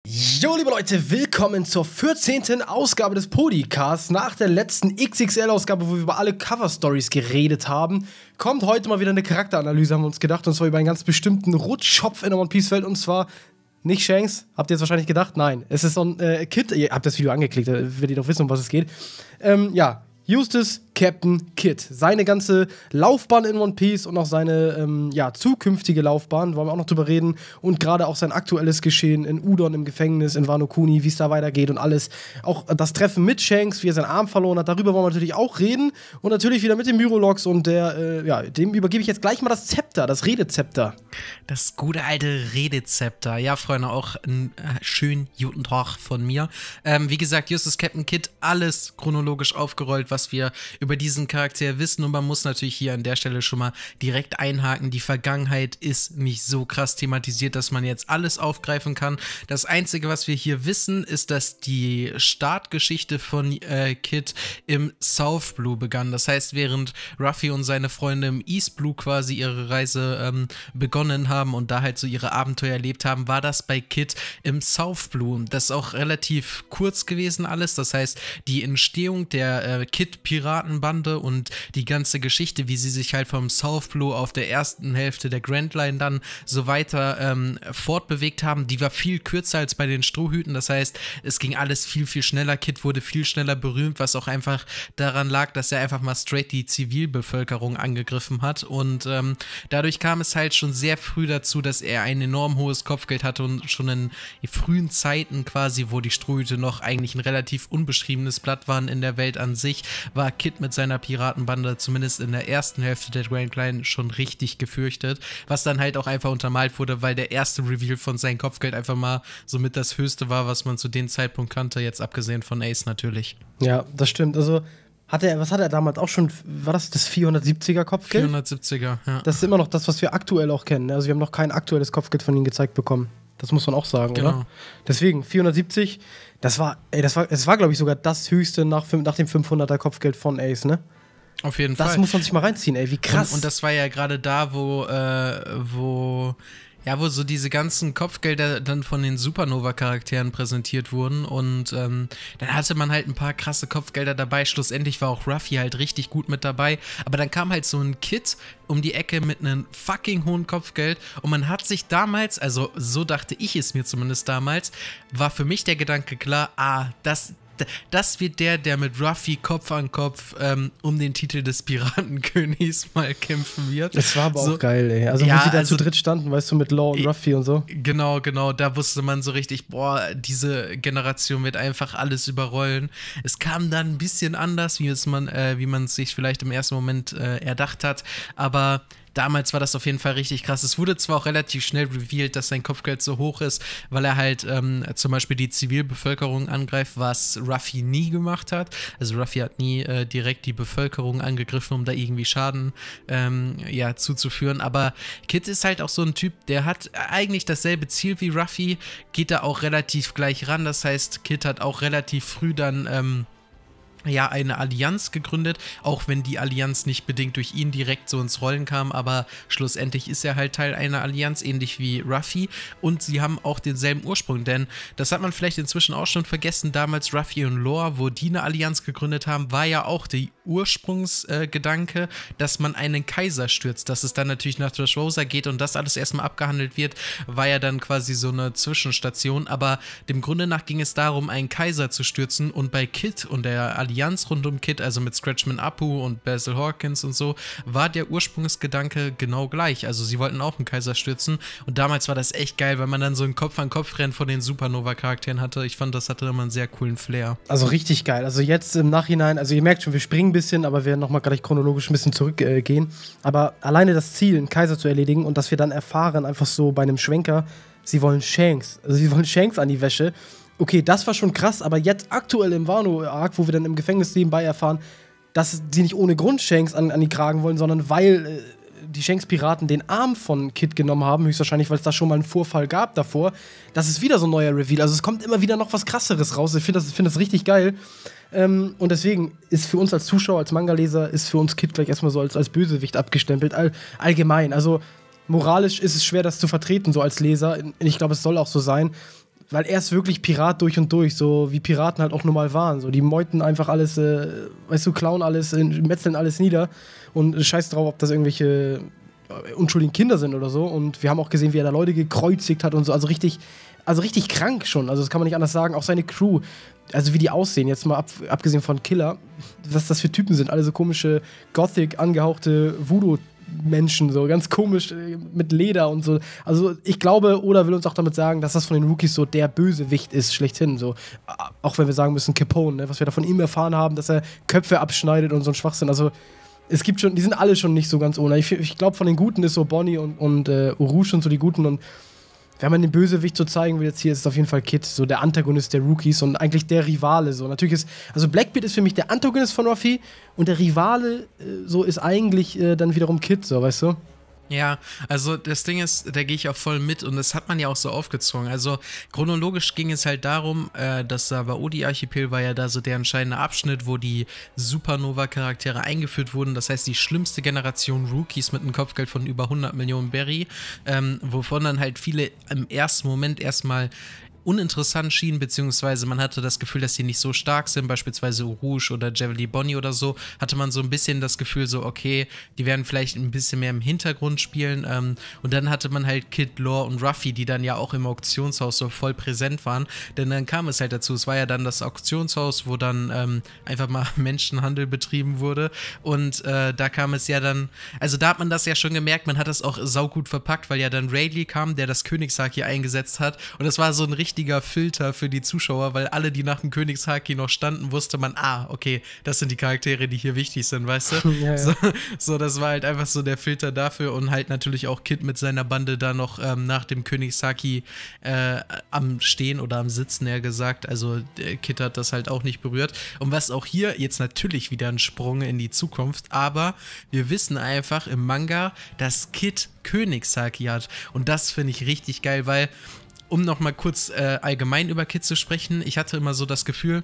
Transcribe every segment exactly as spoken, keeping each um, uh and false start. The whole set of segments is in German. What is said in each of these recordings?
Jo, liebe Leute, willkommen zur vierzehnten Ausgabe des Podicasts. Nach der letzten X X L-Ausgabe, wo wir über alle Cover-Stories geredet haben, kommt heute mal wieder eine Charakteranalyse, haben wir uns gedacht, und zwar über einen ganz bestimmten Rutschschopf in der One-Piece-Welt, und zwar nicht Shanks. Habt ihr jetzt wahrscheinlich gedacht? Nein, es ist so ein äh, Kid. Ihr habt das Video angeklickt, da werdet ihr doch wissen, um was es geht. Ähm, ja, Eustace Captain Kid. Seine ganze Laufbahn in One Piece und auch seine ähm, ja, zukünftige Laufbahn, wollen wir auch noch drüber reden. Und gerade auch sein aktuelles Geschehen in Udon im Gefängnis, in Wano Kuni, wie es da weitergeht und alles. Auch das Treffen mit Shanks, wie er seinen Arm verloren hat, darüber wollen wir natürlich auch reden. Und natürlich wieder mit dem Myrolox und der, äh, ja, dem übergebe ich jetzt gleich mal das Zepter, das Redezepter. Das gute alte Redezepter. Ja, Freunde, auch einen äh, schönen guten Tag von mir. Ähm, wie gesagt, Eustace Captain Kid, alles chronologisch aufgerollt, was wir über diesen Charakter wissen, und man muss natürlich hier an der Stelle schon mal direkt einhaken, die Vergangenheit ist nicht so krass thematisiert, dass man jetzt alles aufgreifen kann. Das Einzige, was wir hier wissen, ist, dass die Startgeschichte von äh, Kid im South Blue begann. Das heißt, während Ruffy und seine Freunde im East Blue quasi ihre Reise ähm, begonnen haben und da halt so ihre Abenteuer erlebt haben, war das bei Kid im South Blue. Das ist auch relativ kurz gewesen alles, das heißt, die Entstehung der äh, Kid-Piratenbande und die ganze Geschichte, wie sie sich halt vom South Blue auf der ersten Hälfte der Grand Line dann so weiter ähm, fortbewegt haben, die war viel kürzer als bei den Strohhüten. Das heißt, es ging alles viel, viel schneller. Kid wurde viel schneller berühmt, was auch einfach daran lag, dass er einfach mal straight die Zivilbevölkerung angegriffen hat, und ähm, dadurch kam es halt schon sehr früh dazu, dass er ein enorm hohes Kopfgeld hatte, und schon in frühen Zeiten quasi, wo die Strohhüte noch eigentlich ein relativ unbeschriebenes Blatt waren in der Welt an sich, war Kid mit seiner Piratenbande zumindest in der ersten Hälfte der Grand Line schon richtig gefürchtet, was dann halt auch einfach untermalt wurde, weil der erste Reveal von seinem Kopfgeld einfach mal somit das Höchste war, was man zu dem Zeitpunkt kannte, jetzt abgesehen von Ace natürlich. Ja, das stimmt. Also hat er, was hat er damals auch schon, war das das vierhundertsiebziger Kopfgeld? vierhundertsiebziger, ja. Das ist immer noch das, was wir aktuell auch kennen. Also wir haben noch kein aktuelles Kopfgeld von ihm gezeigt bekommen. Das muss man auch sagen, genau. Oder? Deswegen, vierhundertsiebzig, das war, ey, das war, es war, glaube ich, sogar das höchste nach, nach dem fünfhunderter Kopfgeld von Ace, ne? Auf jeden das Fall. Das muss man sich mal reinziehen, ey, wie krass. Und, und das war ja gerade da, wo, äh, wo, ja, wo so diese ganzen Kopfgelder dann von den Supernova-Charakteren präsentiert wurden, und ähm, dann hatte man halt ein paar krasse Kopfgelder dabei. Schlussendlich war auch Ruffy halt richtig gut mit dabei, aber dann kam halt so ein Kid um die Ecke mit einem fucking hohen Kopfgeld, und man hat sich damals, also so dachte ich es mir zumindest damals, war für mich der Gedanke klar, ah, das Das wird der, der mit Ruffy Kopf an Kopf ähm, um den Titel des Piratenkönigs mal kämpfen wird. Das war aber so, auch geil, ey. Also, ja, wo sie da also, zu dritt standen, weißt du, mit Law und Ruffy und so. Genau, genau. Da wusste man so richtig, boah, diese Generation wird einfach alles überrollen. Es kam dann ein bisschen anders, wie es man, äh, wie man es sich vielleicht im ersten Moment äh, erdacht hat, aber damals war das auf jeden Fall richtig krass. Es wurde zwar auch relativ schnell revealed, dass sein Kopfgeld so hoch ist, weil er halt ähm, zum Beispiel die Zivilbevölkerung angreift, was Ruffy nie gemacht hat. Also Ruffy hat nie äh, direkt die Bevölkerung angegriffen, um da irgendwie Schaden ähm, ja, zuzuführen. Aber Kid ist halt auch so ein Typ, der hat eigentlich dasselbe Ziel wie Ruffy, geht da auch relativ gleich ran. Das heißt, Kid hat auch relativ früh dann ähm, ja, eine Allianz gegründet, auch wenn die Allianz nicht bedingt durch ihn direkt so ins Rollen kam, aber schlussendlich ist er halt Teil einer Allianz, ähnlich wie Ruffy, und sie haben auch denselben Ursprung, denn das hat man vielleicht inzwischen auch schon vergessen, damals Ruffy und Law, wo die eine Allianz gegründet haben, war ja auch der Ursprungsgedanke, äh, dass man einen Kaiser stürzt, dass es dann natürlich nach Dressrosa geht und das alles erstmal abgehandelt wird, war ja dann quasi so eine Zwischenstation, aber dem Grunde nach ging es darum, einen Kaiser zu stürzen, und bei Kid und der Allianz Allianz rund um Kid, also mit Scratchman Apu und Basil Hawkins und so, war der Ursprungsgedanke genau gleich. Also sie wollten auch einen Kaiser stürzen, und damals war das echt geil, weil man dann so ein Kopf-an-Kopf-Rennen von den Supernova-Charakteren hatte. Ich fand, das hatte immer einen sehr coolen Flair. Also richtig geil. Also jetzt im Nachhinein, also ihr merkt schon, wir springen ein bisschen, aber wir werden nochmal gleich chronologisch ein bisschen zurückgehen. Äh, aber alleine das Ziel, einen Kaiser zu erledigen, und dass wir dann erfahren, einfach so bei einem Schwenker, sie wollen Shanks. Also sie wollen Shanks an die Wäsche. Okay, das war schon krass, aber jetzt aktuell im Wano-Arc, wo wir dann im Gefängnis nebenbei erfahren, dass sie nicht ohne Grund Shanks an, an die Kragen wollen, sondern weil äh, die Shanks-Piraten den Arm von Kid genommen haben, höchstwahrscheinlich, weil es da schon mal einen Vorfall gab davor. Das ist wieder so ein neuer Reveal. Also es kommt immer wieder noch was Krasseres raus. Ich finde das, find das richtig geil. Ähm, und deswegen ist für uns als Zuschauer, als Manga-Leser, ist für uns Kid gleich erstmal so als, als Bösewicht abgestempelt. All, allgemein. Also moralisch ist es schwer, das zu vertreten, so als Leser. Ich glaube, es soll auch so sein. weil er ist wirklich Pirat durch und durch, so wie Piraten halt auch normal waren. So, die meuten einfach alles, äh, weißt du, klauen alles, äh, metzeln alles nieder und scheiß drauf, ob das irgendwelche äh, unschuldigen Kinder sind oder so. Und wir haben auch gesehen, wie er da Leute gekreuzigt hat und so. Also richtig, also richtig krank schon. Also das kann man nicht anders sagen. Auch seine Crew, also wie die aussehen, jetzt mal ab, abgesehen von Killer, was das für Typen sind. Alle so komische, Gothic angehauchte Voodoo- Menschen, so ganz komisch äh, mit Leder und so. Also ich glaube, Oda will uns auch damit sagen, dass das von den Rookies so der Bösewicht ist, schlechthin. So. Auch wenn wir sagen müssen, Capone, ne? Was wir da von ihm erfahren haben, dass er Köpfe abschneidet und so ein Schwachsinn. Also es gibt schon, die sind alle schon nicht so ganz ohne. Ich, ich glaube, von den Guten ist so Bonnie und, und äh, Urush und so die Guten. Und wenn man den Bösewicht so zeigen will, jetzt hier ist es auf jeden Fall Kid, so der Antagonist der Rookies und eigentlich der Rivale. So. Natürlich ist, also Blackbeard ist für mich der Antagonist von Ruffy und der Rivale äh, so ist eigentlich äh, dann wiederum Kid, so, weißt du? Ja, also das Ding ist, da gehe ich auch voll mit und das hat man ja auch so aufgezogen. Also chronologisch ging es halt darum, äh, dass Sabaody-Archipel war ja da so der entscheidende Abschnitt, wo die Supernova-Charaktere eingeführt wurden. Das heißt, die schlimmste Generation Rookies mit einem Kopfgeld von über hundert Millionen Berry, ähm, wovon dann halt viele im ersten Moment erstmal uninteressant schienen, beziehungsweise man hatte das Gefühl, dass sie nicht so stark sind, beispielsweise Rouge oder Jevely Bonnie oder so, hatte man so ein bisschen das Gefühl so, okay, die werden vielleicht ein bisschen mehr im Hintergrund spielen, ähm, und dann hatte man halt Kid, Lore und Ruffy, die dann ja auch im Auktionshaus so voll präsent waren, denn dann kam es halt dazu, es war ja dann das Auktionshaus, wo dann ähm, einfach mal Menschenhandel betrieben wurde und äh, da kam es ja dann, also da hat man das ja schon gemerkt, man hat das auch saugut verpackt, weil ja dann Rayleigh kam, der das Königshaki eingesetzt hat und das war so ein richtiger Filter für die Zuschauer, weil alle, die nach dem Königshaki noch standen, wusste man, ah, okay, das sind die Charaktere, die hier wichtig sind, weißt du? Ja, ja. So, so, das war halt einfach so der Filter dafür und halt natürlich auch Kid mit seiner Bande da noch ähm, nach dem Königshaki äh, am Stehen oder am Sitzen, eher gesagt, also der Kid hat das halt auch nicht berührt und was auch hier jetzt natürlich wieder ein Sprung in die Zukunft, aber wir wissen einfach im Manga, dass Kid Königshaki hat und das finde ich richtig geil, weil um noch mal kurz äh, allgemein über Kid zu sprechen, ich hatte immer so das Gefühl,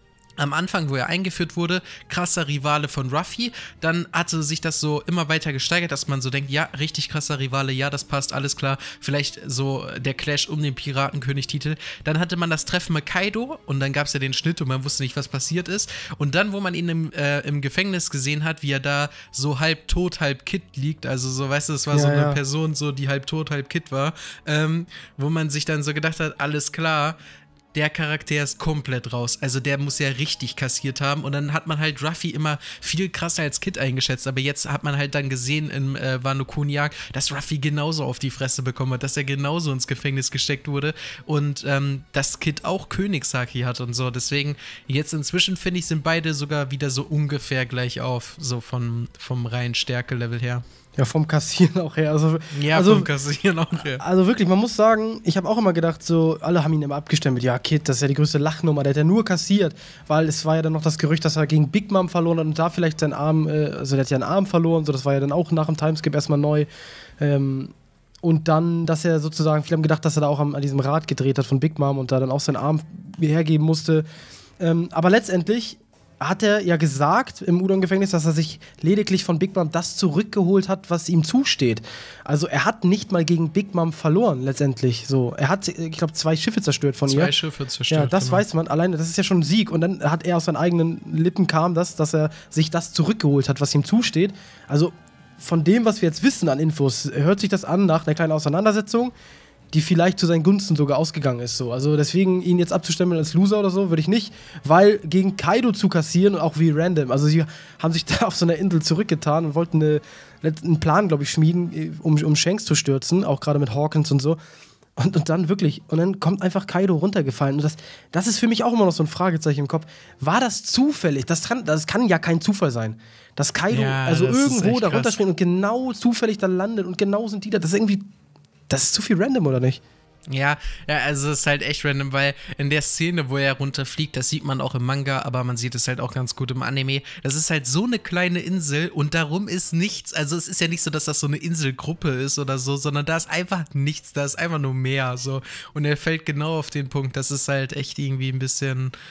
am Anfang, wo er eingeführt wurde, krasser Rivale von Ruffy, dann hatte sich das so immer weiter gesteigert, dass man so denkt, ja, richtig krasser Rivale, ja, das passt, alles klar, vielleicht so der Clash um den Piratenkönig-Titel. Dann hatte man das Treffen mit Kaido und dann gab es ja den Schnitt und man wusste nicht, was passiert ist. Und dann, wo man ihn im, äh, im Gefängnis gesehen hat, wie er da so halb tot, halb Kid liegt, also so, weißt du, es war ja, so eine ja. Person, so die halb tot, halb Kid war, ähm, wo man sich dann so gedacht hat, alles klar, der Charakter ist komplett raus. Also der muss ja richtig kassiert haben. Und dann hat man halt Ruffy immer viel krasser als Kid eingeschätzt. Aber jetzt hat man halt dann gesehen in äh, Wano Kuniak, dass Ruffy genauso auf die Fresse bekommen hat, dass er genauso ins Gefängnis gesteckt wurde und ähm, dass Kid auch Königshaki hat und so. Deswegen, jetzt inzwischen finde ich, sind beide sogar wieder so ungefähr gleich auf, so von, vom reinen Stärke-Level her. Ja, vom Kassieren auch her. Also, Ja, also, vom Kassieren auch her. Also wirklich, man muss sagen, ich habe auch immer gedacht, so, alle haben ihn immer abgestempelt. Ja, Kid, das ist ja die größte Lachnummer, der hat ja nur kassiert, weil es war ja dann noch das Gerücht, dass er gegen Big Mom verloren hat und da vielleicht seinen Arm, äh, also der hat ja einen Arm verloren, so, das war ja dann auch nach dem Timeskip erstmal neu. Ähm, und dann, dass er sozusagen, viele haben gedacht, dass er da auch am, an diesem Rad gedreht hat von Big Mom und da dann auch seinen Arm hergeben musste. Ähm, aber letztendlich hat er ja gesagt im Udon-Gefängnis, dass er sich lediglich von Big Mom das zurückgeholt hat, was ihm zusteht. Also er hat nicht mal gegen Big Mom verloren, letztendlich. So, er hat, ich glaube, zwei Schiffe zerstört von ihr. Zwei Schiffe zerstört. Ja, das genau. weiß man. Alleine, das ist ja schon ein Sieg. Und dann hat er aus seinen eigenen Lippen kam das, dass er sich das zurückgeholt hat, was ihm zusteht. Also von dem, was wir jetzt wissen an Infos, hört sich das an nach einer kleinen Auseinandersetzung, die vielleicht zu seinen Gunsten sogar ausgegangen ist. So. Also deswegen ihn jetzt abzustempeln als Loser oder so, würde ich nicht, weil gegen Kaido zu kassieren und auch wie random. Also sie haben sich da auf so einer Insel zurückgetan und wollten eine, einen Plan, glaube ich, schmieden, um, um Shanks zu stürzen, auch gerade mit Hawkins und so. Und, und dann wirklich, und dann kommt einfach Kaido runtergefallen. Und das, das ist für mich auch immer noch so ein Fragezeichen im Kopf. War das zufällig? Das kann, das kann ja kein Zufall sein. Dass Kaido Ja, also das ist irgendwo echt da krass. runterspringt und genau zufällig da landet und genau sind die da. Das ist irgendwie, das ist zu viel random, oder nicht? Ja, ja, also es ist halt echt random, weil in der Szene, wo er runterfliegt, das sieht man auch im Manga, aber man sieht es halt auch ganz gut im Anime, das ist halt so eine kleine Insel und darum ist nichts, also es ist ja nicht so, dass das so eine Inselgruppe ist oder so, sondern da ist einfach nichts, da ist einfach nur Meer, so, und er fällt genau auf den Punkt, das ist halt echt irgendwie ein bisschen,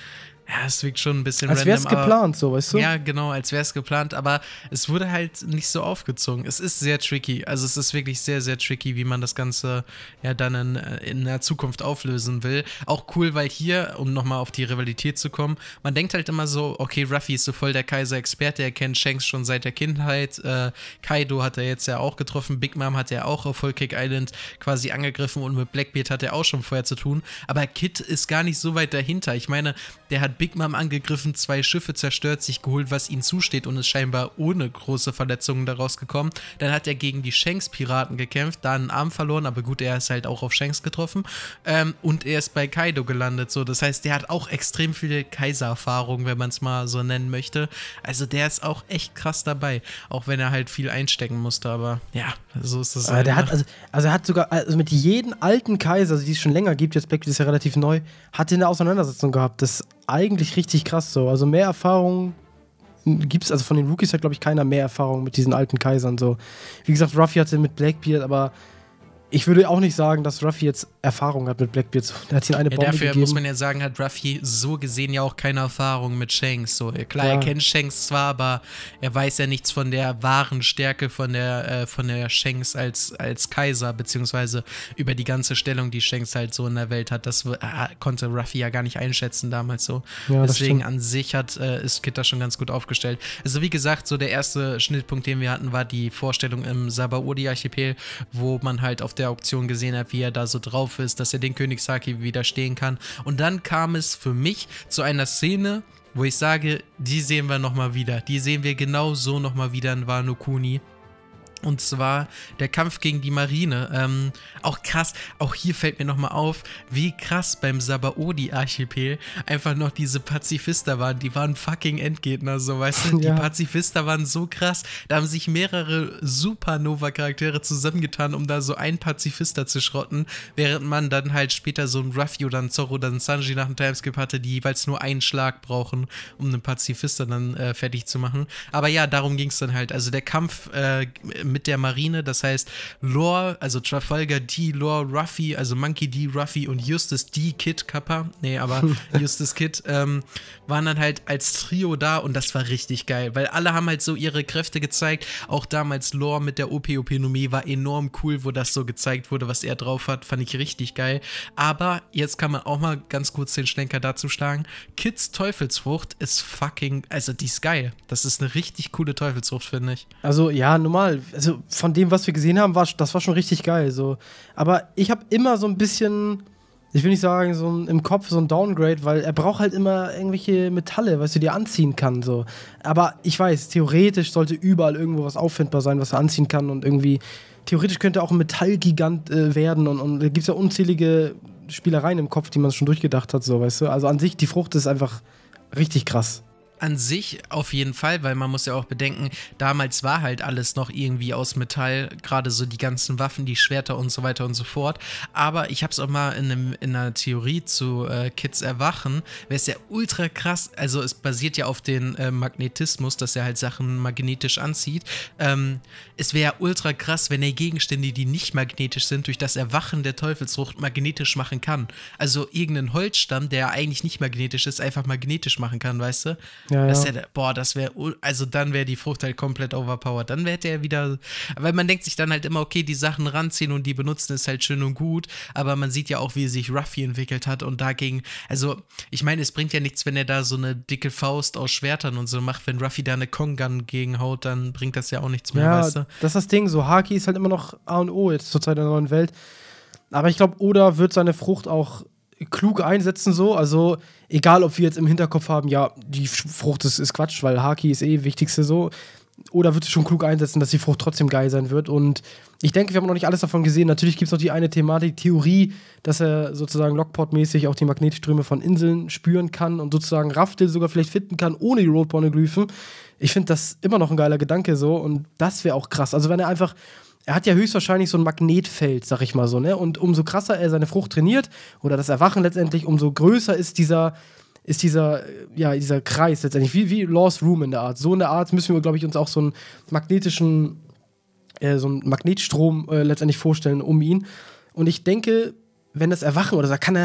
Ja, es wirkt schon ein bisschen als random. Als wäre es geplant, so, weißt du? Ja, genau, als wäre es geplant, aber es wurde halt nicht so aufgezogen. Es ist sehr tricky, also es ist wirklich sehr, sehr tricky, wie man das Ganze ja dann in, in der Zukunft auflösen will. Auch cool, weil hier, um nochmal auf die Rivalität zu kommen, man denkt halt immer so, okay, Ruffy ist so voll der Kaiser-Experte, er kennt Shanks schon seit der Kindheit, äh, Kaido hat er jetzt ja auch getroffen, Big Mom hat er auch auf Whole Cake Island quasi angegriffen und mit Blackbeard hat er auch schon vorher zu tun, aber Kid ist gar nicht so weit dahinter. Ich meine, der hat Big Mom angegriffen, zwei Schiffe zerstört, sich geholt, was ihm zusteht und ist scheinbar ohne große Verletzungen daraus gekommen. Dann hat er gegen die Shanks-Piraten gekämpft, da einen Arm verloren, aber gut, er ist halt auch auf Shanks getroffen. Ähm, und er ist bei Kaido gelandet, so. Das heißt, der hat auch extrem viele Kaiser-Erfahrungen, wenn man es mal so nennen möchte. Also der ist auch echt krass dabei, auch wenn er halt viel einstecken musste, aber ja, so ist das halt. Der hat also, also er hat sogar, also mit jedem alten Kaiser, also die es schon länger gibt, jetzt Blackbeard ist ja relativ neu, hat er eine Auseinandersetzung gehabt. Das ist eigentlich richtig krass so. Also mehr Erfahrung gibt es, also von den Rookies hat, glaube ich, keiner mehr Erfahrung mit diesen alten Kaisern so. Wie gesagt, Ruffy hatte mit Blackbeard, aber ich würde auch nicht sagen, dass Ruffy jetzt Erfahrung hat mit Blackbeard. Der hat ihn eine ja, Bombe dafür gegeben. muss man ja sagen, hat Ruffy so gesehen ja auch keine Erfahrung mit Shanks. So, klar, ja. er kennt Shanks zwar, aber er weiß ja nichts von der wahren Stärke von der, äh, von der Shanks als, als Kaiser, beziehungsweise über die ganze Stellung, die Shanks halt so in der Welt hat. Das äh, konnte Ruffy ja gar nicht einschätzen damals so. Ja, deswegen an sich hat, äh, ist Kid da schon ganz gut aufgestellt. Also wie gesagt, so der erste Schnittpunkt, den wir hatten, war die Vorstellung im Sabaody-Archipel, wo man halt auf der Auktion gesehen hat, wie er da so drauf ist, dass er den König Saki widerstehen kann. Und dann kam es für mich zu einer Szene, wo ich sage, die sehen wir nochmal wieder. Die sehen wir genau so nochmal wieder in Wano Kuni. Und zwar der Kampf gegen die Marine. Ähm, auch krass, auch hier fällt mir nochmal auf, wie krass beim Sabaody-Archipel einfach noch diese Pazifister waren. Die waren fucking Endgegner, so, weißt du? Die ja. Pazifister waren so krass. Da haben sich mehrere Supernova-Charaktere zusammengetan, um da so einen Pazifister zu schrotten, während man dann halt später so einen Ruffy oder einen Zorro oder einen Sanji nach dem Timeskip hatte, die jeweils nur einen Schlag brauchen, um einen Pazifister dann äh, fertig zu machen. Aber ja, darum ging es dann halt. Also der Kampf äh, mit der Marine, das heißt Lore, also Trafalgar D, Lore, Ruffy, also Monkey D, Ruffy und Justus D, Kid, Kappa, nee, aber Justus Kid, ähm, waren dann halt als Trio da und das war richtig geil, weil alle haben halt so ihre Kräfte gezeigt, auch damals Lore mit der O P O P-Nomie war enorm cool, wo das so gezeigt wurde, was er drauf hat, fand ich richtig geil, aber jetzt kann man auch mal ganz kurz den Schlenker dazu schlagen, Kids Teufelsfrucht ist fucking, also die ist geil, das ist eine richtig coole Teufelsfrucht, finde ich. Also ja, normal, also von dem, was wir gesehen haben, war, das war schon richtig geil. So. Aber ich habe immer so ein bisschen, ich will nicht sagen, so ein, im Kopf so ein Downgrade, weil er braucht halt immer irgendwelche Metalle, weißt du, die er anziehen kann. So. Aber ich weiß, theoretisch sollte überall irgendwo was auffindbar sein, was er anziehen kann. Und irgendwie, theoretisch könnte er auch ein Metallgigant äh, werden. Und, und da gibt es ja unzählige Spielereien im Kopf, die man schon durchgedacht hat. So, weißt du? Also an sich, die Frucht ist einfach richtig krass. An sich auf jeden Fall, weil man muss ja auch bedenken, damals war halt alles noch irgendwie aus Metall, gerade so die ganzen Waffen, die Schwerter und so weiter und so fort. Aber ich habe es auch mal in, einem, in einer Theorie zu äh, Kids Erwachen, wäre es ja ultra krass, also es basiert ja auf den äh, Magnetismus, dass er halt Sachen magnetisch anzieht. Ähm, es wäre ja ultra krass, wenn er Gegenstände, die nicht magnetisch sind, durch das Erwachen der Teufelsfrucht magnetisch machen kann. Also irgendeinen Holzstamm, der eigentlich nicht magnetisch ist, einfach magnetisch machen kann, weißt du? Ja, das ja. Ja, boah, das wäre, also dann wäre die Frucht halt komplett overpowered. Dann wäre der wieder, weil man denkt sich dann halt immer, okay, die Sachen ranziehen und die benutzen ist halt schön und gut, aber man sieht ja auch, wie sich Ruffy entwickelt hat und dagegen, also ich meine, es bringt ja nichts, wenn er da so eine dicke Faust aus Schwertern und so macht, wenn Ruffy da eine Kong-Gun gegenhaut, dann bringt das ja auch nichts mehr, ja, weißt du? Das ist das Ding, so Haki ist halt immer noch A und O jetzt zur Zeit der neuen Welt, aber ich glaube, Oda wird seine Frucht auch klug einsetzen so, also egal, ob wir jetzt im Hinterkopf haben, ja, die Frucht ist, ist Quatsch, weil Haki ist eh wichtigste so, oder wird es schon klug einsetzen, dass die Frucht trotzdem geil sein wird und ich denke, wir haben noch nicht alles davon gesehen, natürlich gibt es noch die eine Thematik, Theorie, dass er sozusagen Lockport-mäßig auch die Magnetströme von Inseln spüren kann und sozusagen Raftel sogar vielleicht finden kann, ohne die Road-Pornoglyphen. Ich finde das immer noch ein geiler Gedanke so und das wäre auch krass, also wenn er einfach er hat ja höchstwahrscheinlich so ein Magnetfeld, sag ich mal so, ne? Und umso krasser er seine Frucht trainiert, oder das Erwachen letztendlich, umso größer ist dieser, ist dieser, ja, dieser Kreis letztendlich, wie, wie Lost Room in der Art. So in der Art müssen wir, glaube ich, uns auch so einen magnetischen, äh, so einen Magnetstrom äh, letztendlich vorstellen um ihn. Und ich denke, wenn das Erwachen oder so, kann er,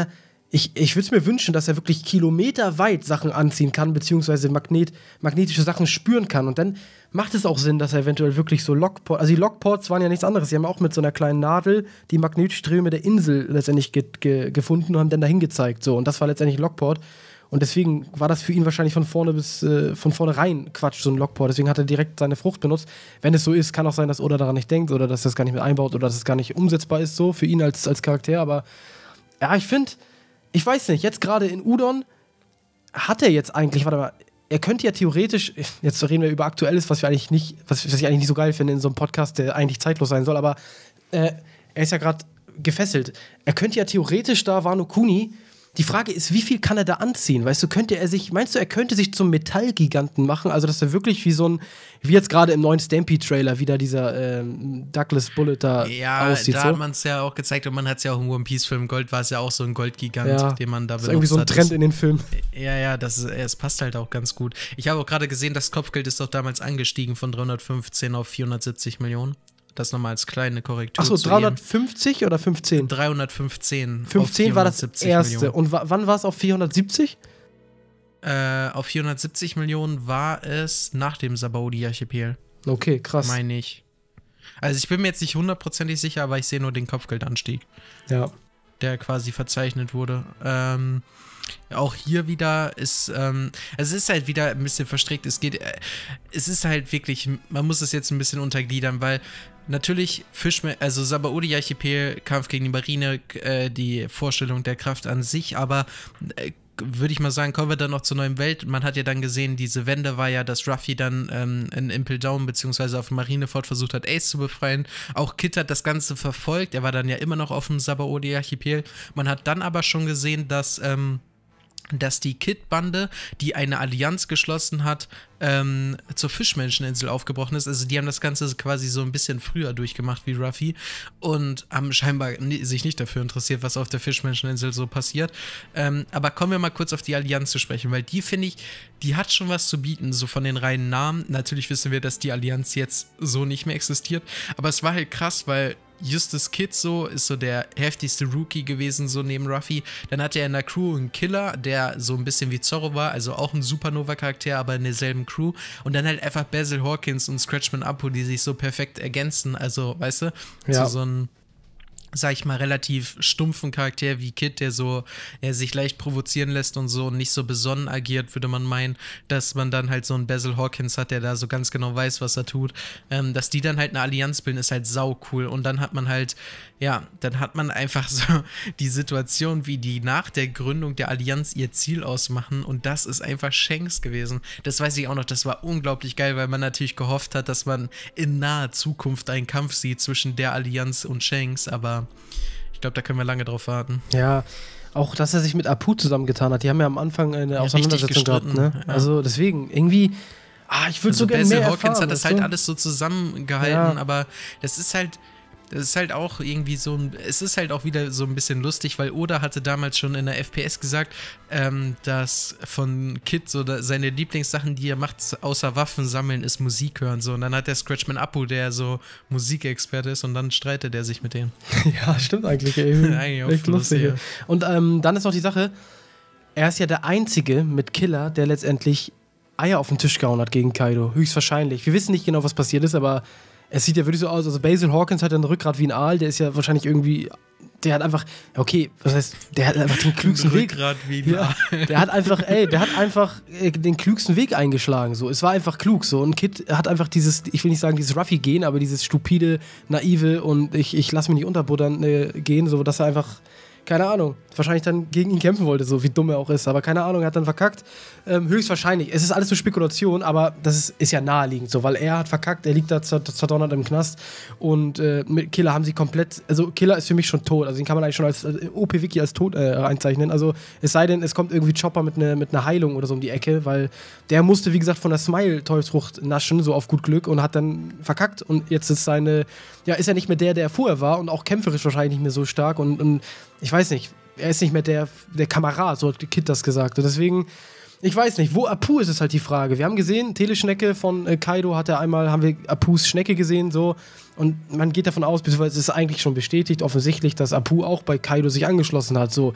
ich, ich würde es mir wünschen, dass er wirklich kilometerweit Sachen anziehen kann, beziehungsweise Magnet, magnetische Sachen spüren kann. Und dann macht es auch Sinn, dass er eventuell wirklich so Lockports, also die Lockports waren ja nichts anderes. Die haben auch mit so einer kleinen Nadel die Magnetströme der Insel letztendlich ge ge gefunden und haben dann dahin gezeigt. So. Und das war letztendlich ein Lockport. Und deswegen war das für ihn wahrscheinlich von vorne bis äh, von vornherein Quatsch, so ein Lockport. Deswegen hat er direkt seine Frucht benutzt. Wenn es so ist, kann auch sein, dass Oda daran nicht denkt oder dass er es gar nicht mit einbaut oder dass es gar nicht umsetzbar ist, so für ihn als, als Charakter. Aber ja, ich finde, ich weiß nicht, jetzt gerade in Udon hat er jetzt eigentlich, warte mal, er könnte ja theoretisch, jetzt reden wir über Aktuelles, was wir eigentlich nicht, was, was ich eigentlich nicht so geil finde in so einem Podcast, der eigentlich zeitlos sein soll, aber äh, er ist ja gerade gefesselt. Er könnte ja theoretisch da Wano Kuni. Die Frage ist, wie viel kann er da anziehen? Weißt du, könnte er sich, meinst du, er könnte sich zum Metallgiganten machen? Also, dass er wirklich wie so ein, wie jetzt gerade im neuen Stampede-Trailer, wieder dieser ähm, Douglas Bullet da ja, aussieht. Ja, da so. hat man es ja auch gezeigt und man hat es ja auch im One Piece-Film Gold, war es ja auch so ein Goldgigant, ja, den man da benutzt hat. Das ist irgendwie so ein Trend das, in den Filmen. Ja, ja, das ist, es passt halt auch ganz gut. Ich habe auch gerade gesehen, das Kopfgeld ist doch damals angestiegen von dreihundertfünfzehn auf vierhundertsiebzig Millionen. Das nochmal als kleine Korrektur. Achso, dreihundertfünfzig oder fünfzehn? dreihundertfünfzehn. fünfzehn war das erste. Millionen. Und wann war es auf vierhundertsiebzig? Äh, auf vierhundertsiebzig Millionen war es nach dem Sabaody-Archipel. Okay, krass. Meine ich. Also ich bin mir jetzt nicht hundertprozentig sicher, aber ich sehe nur den Kopfgeldanstieg. Ja. Der quasi verzeichnet wurde. Ähm, auch hier wieder ist, ähm, es ist halt wieder ein bisschen verstrickt. Es geht, äh, es ist halt wirklich, man muss es jetzt ein bisschen untergliedern, weil natürlich Fischme also Sabaody-Archipel, Kampf gegen die Marine, äh, die Vorstellung der Kraft an sich, aber äh, würde ich mal sagen, kommen wir dann noch zur neuen Welt. Man hat ja dann gesehen, diese Wende war ja, dass Ruffy dann ähm, in Impel Down beziehungsweise auf Marineford versucht hat, Ace zu befreien. Auch Kid hat das Ganze verfolgt. Er war dann ja immer noch auf dem Sabaody-Archipel. Man hat dann aber schon gesehen, dass ähm, dass die Kid-Bande, die eine Allianz geschlossen hat, ähm, zur Fischmenscheninsel aufgebrochen ist. Also die haben das Ganze quasi so ein bisschen früher durchgemacht wie Ruffy und haben scheinbar sich nicht dafür interessiert, was auf der Fischmenscheninsel so passiert. Ähm, aber kommen wir mal kurz auf die Allianz zu sprechen, weil die, finde ich, die hat schon was zu bieten, so von den reinen Namen. Natürlich wissen wir, dass die Allianz jetzt so nicht mehr existiert, aber es war halt krass, weil Justus Kid so ist so der heftigste Rookie gewesen, so neben Ruffy. Dann hatte er in der Crew einen Killer, der so ein bisschen wie Zorro war, also auch ein Supernova-Charakter, aber in derselben Crew. Und dann halt einfach Basil Hawkins und Scratchman Apu, die sich so perfekt ergänzen. Also, weißt du, ja. so, so ein, sag ich mal, relativ stumpfen Charakter wie Kid, der so, er sich leicht provozieren lässt und so und nicht so besonnen agiert, würde man meinen, dass man dann halt so einen Basil Hawkins hat, der da so ganz genau weiß, was er tut. Ähm, dass die dann halt eine Allianz bilden, ist halt sau cool. Und dann hat man halt, ja, dann hat man einfach so die Situation, wie die nach der Gründung der Allianz ihr Ziel ausmachen und das ist einfach Shanks gewesen. Das weiß ich auch noch, das war unglaublich geil, weil man natürlich gehofft hat, dass man in naher Zukunft einen Kampf sieht zwischen der Allianz und Shanks, aber ich glaube, da können wir lange drauf warten. Ja, auch, dass er sich mit Apu zusammengetan hat. Die haben ja am Anfang eine ja, Auseinandersetzung gehabt, ne? Ja. Also deswegen, irgendwie, ah, ich würde also so gerne mehr Basil Hawkins erfahren, hat das halt alles so zusammengehalten, ja. aber das ist halt, das ist halt auch irgendwie so ein, es ist halt auch wieder so ein bisschen lustig, weil Oda hatte damals schon in der F P S gesagt, ähm, dass von Kid so da, seine Lieblingssachen, die er macht, außer Waffen sammeln, ist Musik hören, so. Und dann hat der Scratchman Apu, der so Musikexperte ist und dann streitet er sich mit denen. Ja, stimmt eigentlich. eigentlich auch echt lustig. lustig. Und ähm, dann ist noch die Sache, er ist ja der Einzige mit Killer, der letztendlich Eier auf den Tisch gehauen hat gegen Kaido. Höchstwahrscheinlich. Wir wissen nicht genau, was passiert ist, aber es sieht ja wirklich so aus, also Basil Hawkins hat ja ein Rückgrat wie ein Aal, der ist ja wahrscheinlich irgendwie, der hat einfach, okay, was heißt, der hat einfach den klügsten Weg. Rückgrat wie ein ja, Aal. Der hat einfach, ey, der hat einfach äh, den klügsten Weg eingeschlagen, so. Es war einfach klug, so. Und Kid hat einfach dieses, ich will nicht sagen dieses Ruffy-Gen, aber dieses stupide, naive und ich, ich lass mich nicht unterbuttern äh, gehen, so, dass er einfach, keine Ahnung, wahrscheinlich dann gegen ihn kämpfen wollte, so wie dumm er auch ist. Aber keine Ahnung, er hat dann verkackt. Ähm, höchstwahrscheinlich. Es ist alles nur Spekulation, aber das ist, ist ja naheliegend so, weil er hat verkackt, er liegt da zerdonnert im Knast und äh, mit Killer haben sie komplett, also Killer ist für mich schon tot, also den kann man eigentlich schon als, als O P-Wiki als tot äh, einzeichnen. Also es sei denn, es kommt irgendwie Chopper mit einer mit ne Heilung oder so um die Ecke, weil der musste, wie gesagt, von der Smile-Teufelsfrucht naschen, so auf gut Glück und hat dann verkackt und jetzt ist seine, ja, ist er nicht mehr der, der er vorher war und auch kämpferisch wahrscheinlich nicht mehr so stark und, und ich weiß nicht, er ist nicht mehr der, der Kamerad, so hat Kid das gesagt. Und deswegen, ich weiß nicht, wo Apu ist, ist halt die Frage. Wir haben gesehen, Teleschnecke von äh, Kaido hat er einmal, haben wir Apus Schnecke gesehen, so. Und man geht davon aus, beziehungsweise es ist eigentlich schon bestätigt, offensichtlich, dass Apu auch bei Kaido sich angeschlossen hat, so.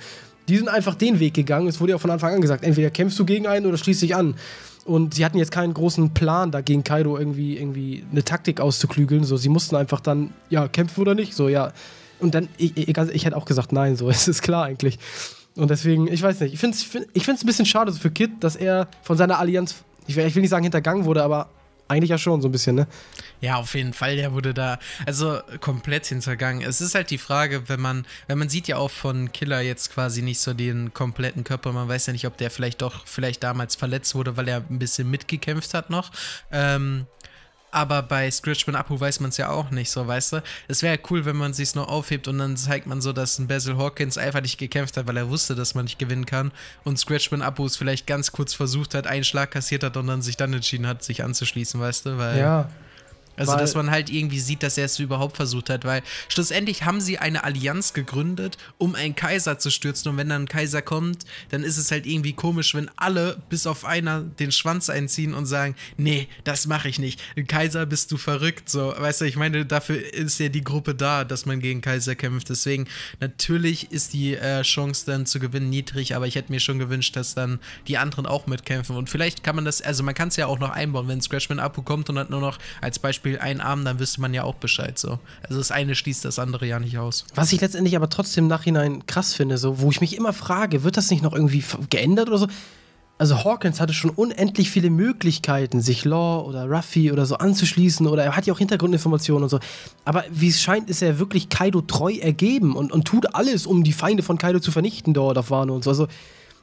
Die sind einfach den Weg gegangen. Es wurde ja von Anfang an gesagt, entweder kämpfst du gegen einen oder schließt dich an. Und sie hatten jetzt keinen großen Plan, da gegen Kaido irgendwie, irgendwie eine Taktik auszuklügeln. So, sie mussten einfach dann, ja, kämpfen oder nicht. So, ja. Und dann, ich, ich, ich hätte auch gesagt, nein, so, es ist klar eigentlich. Und deswegen, ich weiß nicht, ich finde es ich find's ein bisschen schade so für Kid, dass er von seiner Allianz, ich will, ich will nicht sagen hintergangen wurde, aber eigentlich ja schon so ein bisschen, ne? Ja, auf jeden Fall, der wurde da, also komplett hintergangen. Es ist halt die Frage, wenn man, wenn man sieht ja auch von Killer jetzt quasi nicht so den kompletten Körper, man weiß ja nicht, ob der vielleicht doch, vielleicht damals verletzt wurde, weil er ein bisschen mitgekämpft hat noch, ähm, aber bei Scratchman Apu weiß man es ja auch nicht so, weißt du? Es wäre ja cool, wenn man sich's noch aufhebt und dann zeigt man so, dass ein Basil Hawkins einfach nicht gekämpft hat, weil er wusste, dass man nicht gewinnen kann und Scratchman Apu es vielleicht ganz kurz versucht hat, einen Schlag kassiert hat und dann sich dann entschieden hat, sich anzuschließen, weißt du? Weil Ja. Also, Weil- dass man halt irgendwie sieht, dass er es überhaupt versucht hat, weil schlussendlich haben sie eine Allianz gegründet, um einen Kaiser zu stürzen und wenn dann ein Kaiser kommt, dann ist es halt irgendwie komisch, wenn alle bis auf einer den Schwanz einziehen und sagen, nee, das mache ich nicht. Kaiser, bist du verrückt, so, weißt du, ich meine, dafür ist ja die Gruppe da, dass man gegen Kaiser kämpft, deswegen natürlich ist die äh, Chance dann zu gewinnen niedrig, aber ich hätte mir schon gewünscht, dass dann die anderen auch mitkämpfen und vielleicht kann man das, also man kann es ja auch noch einbauen, wenn Scratchman Apu kommt und hat nur noch als Beispiel einen Arm, dann wüsste man ja auch Bescheid, so. Also das eine schließt das andere ja nicht aus. Was ich letztendlich aber trotzdem im Nachhinein krass finde, so, wo ich mich immer frage, wird das nicht noch irgendwie f- geändert oder so? Also Hawkins hatte schon unendlich viele Möglichkeiten, sich Law oder Ruffy oder so anzuschließen oder er hat ja auch Hintergrundinformationen und so. Aber wie es scheint, ist er wirklich Kaido treu ergeben und, und tut alles, um die Feinde von Kaido zu vernichten dort auf Wano und so. Also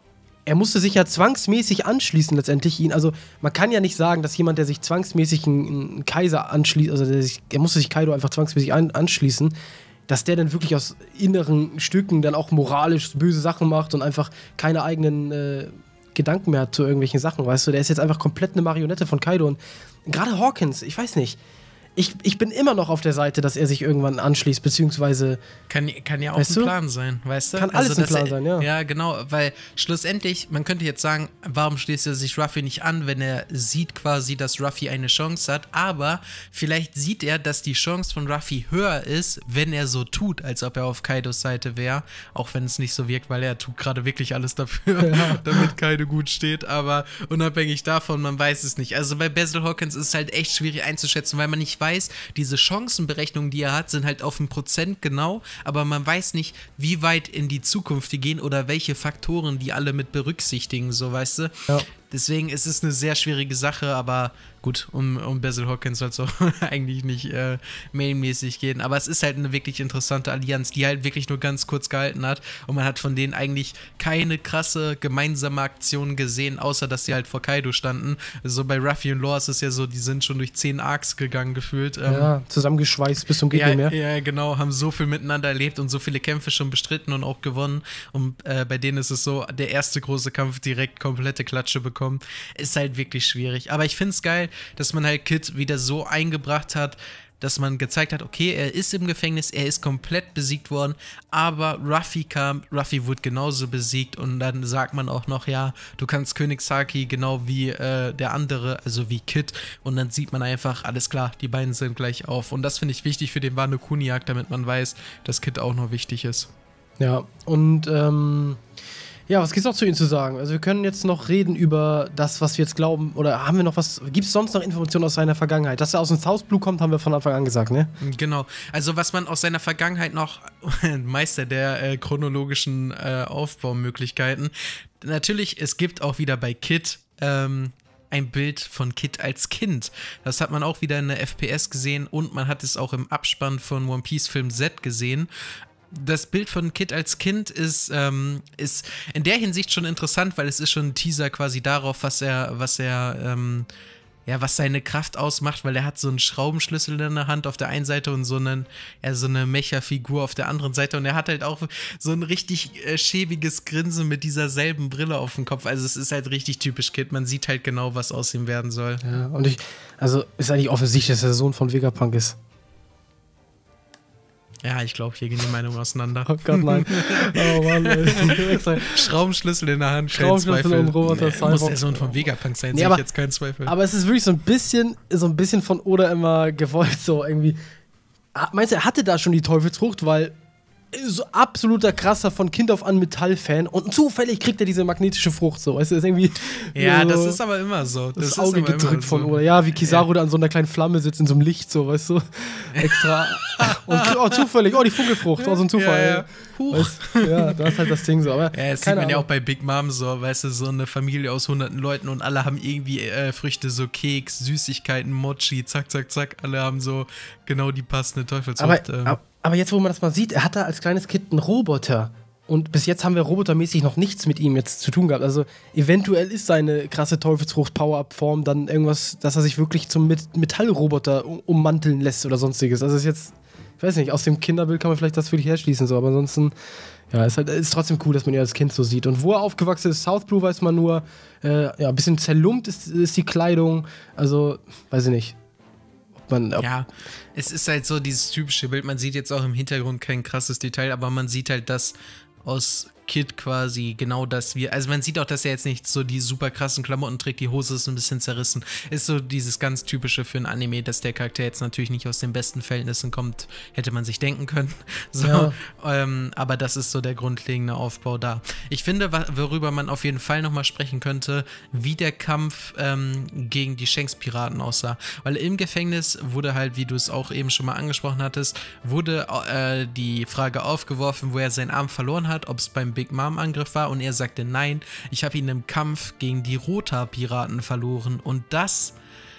er musste sich ja zwangsmäßig anschließen letztendlich ihn. Also man kann ja nicht sagen, dass jemand, der sich zwangsmäßig einen, einen Kaiser anschließt, also der, sich, der musste sich Kaido einfach zwangsmäßig an, anschließen, dass der dann wirklich aus inneren Stücken dann auch moralisch böse Sachen macht und einfach keine eigenen äh, Gedanken mehr hat zu irgendwelchen Sachen, weißt du? Der ist jetzt einfach komplett eine Marionette von Kaido und gerade Hawkins, ich weiß nicht, ich, ich bin immer noch auf der Seite, dass er sich irgendwann anschließt, beziehungsweise Kann, kann ja auch Weißt ein du? Plan sein, weißt du? Kann alles ein dass Plan er, sein, ja. Ja, genau, weil schlussendlich, man könnte jetzt sagen, warum schließt er sich Ruffy nicht an, wenn er sieht quasi, dass Ruffy eine Chance hat, aber vielleicht sieht er, dass die Chance von Ruffy höher ist, wenn er so tut, als ob er auf Kaidos Seite wäre, auch wenn es nicht so wirkt, weil er tut gerade wirklich alles dafür, Ja. damit Kaido gut steht, aber unabhängig davon, man weiß es nicht. Also bei Basil Hawkins ist es halt echt schwierig einzuschätzen, weil man nicht weiß, diese Chancenberechnungen, die er hat, sind halt auf ein Prozent genau, aber man weiß nicht, wie weit in die Zukunft die gehen oder welche Faktoren die alle mit berücksichtigen, so, weißt du? Ja. Deswegen ist es eine sehr schwierige Sache, aber gut, um, um Basil Hawkins soll es auch eigentlich nicht äh, mainmäßig gehen. Aber es ist halt eine wirklich interessante Allianz, die halt wirklich nur ganz kurz gehalten hat. Und man hat von denen eigentlich keine krasse gemeinsame Aktion gesehen, außer dass sie halt vor Kaido standen. So bei Ruffy und Law ist es ja so, die sind schon durch zehn Arcs gegangen gefühlt. Ähm, ja, zusammengeschweißt bis zum geht ja, nicht mehr. ja, genau, haben so viel miteinander erlebt und so viele Kämpfe schon bestritten und auch gewonnen. Und äh, bei denen ist es so, der erste große Kampf direkt komplette Klatsche bekommen. Ist halt wirklich schwierig. Aber ich finde es geil, dass man halt Kid wieder so eingebracht hat, dass man gezeigt hat, okay, er ist im Gefängnis, er ist komplett besiegt worden, aber Ruffy kam, Ruffy wurde genauso besiegt und dann sagt man auch noch, ja, du kannst König Saki genau wie äh, der andere, also wie Kid und dann sieht man einfach, alles klar, die beiden sind gleich auf und das finde ich wichtig für den Wano Kuni-Arc, damit man weiß, dass Kid auch noch wichtig ist. Ja, und ähm, ja, was gibt's noch zu ihm zu sagen? Also wir können jetzt noch reden über das, was wir jetzt glauben, oder haben wir noch was, gibt es sonst noch Informationen aus seiner Vergangenheit? Dass er aus dem South Blue kommt, haben wir von Anfang an gesagt, ne? Genau, also was man aus seiner Vergangenheit noch, Meister der äh, chronologischen äh, Aufbaumöglichkeiten, natürlich, es gibt auch wieder bei Kid ähm, ein Bild von Kid als Kind. Das hat man auch wieder in der F P S gesehen und man hat es auch im Abspann von One Piece Film Z gesehen. Das Bild von Kid als Kind ist, ähm, ist in der Hinsicht schon interessant, weil es ist schon ein Teaser quasi darauf, was er, was er, ähm, ja, was seine Kraft ausmacht, weil er hat so einen Schraubenschlüssel in der Hand auf der einen Seite und so einen, ja, so eine Mecha-Figur auf der anderen Seite und er hat halt auch so ein richtig äh, schäbiges Grinsen mit dieser selben Brille auf dem Kopf, also es ist halt richtig typisch Kid, man sieht halt genau, was aus ihm werden soll. Ja, und ich, also ist eigentlich offensichtlich, dass er der Sohn von Vegapunk ist. Ja, ich glaube, hier gehen die Meinungen auseinander. Oh Gott, nein. Oh Mann, ey. Schraubenschlüssel in der Hand, kein Schraubenschlüssel Zweifel. und Roboter Nee, muss der Sohn von Vegapunk sein, Nee, sehe aber- ich jetzt keinen Zweifel. Aber es ist wirklich so ein bisschen, so ein bisschen von Oda immer gewollt, so irgendwie. Ah, Meinst du, er hatte da schon die Teufelsfrucht, weil so absoluter krasser von Kind auf an Metall-Fan und zufällig kriegt er diese magnetische Frucht so, weißt du, ist irgendwie Ja, so das ist aber immer so. das, Das Auge ist aber gedrückt von so. Oda. Ja, wie Kizaru ja. da an so einer kleinen Flamme sitzt in so einem Licht so, weißt du, extra und oh, zufällig, oh, die Vogelfrucht, oh, so ein Zufall. Ja, ja. Huch. Weißt, ja, das ist halt das Ding so, aber ja, das sieht man Ahnung. ja auch bei Big Mom so, weißt du, so eine Familie aus hunderten Leuten und alle haben irgendwie äh, Früchte, so Keks, Süßigkeiten, Mochi, zack, zack, zack, alle haben so genau die passende Teufelsfrucht. Aber, ähm. aber, aber jetzt, wo man das mal sieht, er hatte als kleines Kind einen Roboter. Und bis jetzt haben wir robotermäßig noch nichts mit ihm jetzt zu tun gehabt. Also eventuell ist seine krasse Teufelsfrucht-Power-Up-Form dann irgendwas, dass er sich wirklich zum Met- Metallroboter ummanteln lässt oder sonstiges. Also ist jetzt, ich weiß nicht, aus dem Kinderbild kann man vielleicht das wirklich herschließen, so, aber ansonsten, ja, ist halt ist trotzdem cool, dass man ihn als Kind so sieht. Und wo er aufgewachsen ist, South Blue weiß man nur, äh, ja, ein bisschen zerlumpt ist, ist die Kleidung, also, weiß ich nicht. Ob man, ob ja, es ist halt so dieses typische Bild, man sieht jetzt auch im Hintergrund kein krasses Detail, aber man sieht halt, dass aus Kid quasi genau das wir, also man sieht auch, dass er jetzt nicht so die super krassen Klamotten trägt, die Hose ist ein bisschen zerrissen. Ist so dieses ganz typische für ein Anime, dass der Charakter jetzt natürlich nicht aus den besten Verhältnissen kommt, hätte man sich denken können. So, ja. ähm, aber das ist so der grundlegende Aufbau da. Ich finde, worüber man auf jeden Fall nochmal sprechen könnte, wie der Kampf ähm, gegen die Shanks-Piraten aussah. Weil im Gefängnis wurde halt, wie du es auch eben schon mal angesprochen hattest, wurde äh, die Frage aufgeworfen, wo er seinen Arm verloren hat, ob es beim Big Mom-Angriff war, und er sagte, nein, ich habe ihn im Kampf gegen die Rota-Piraten verloren, und das,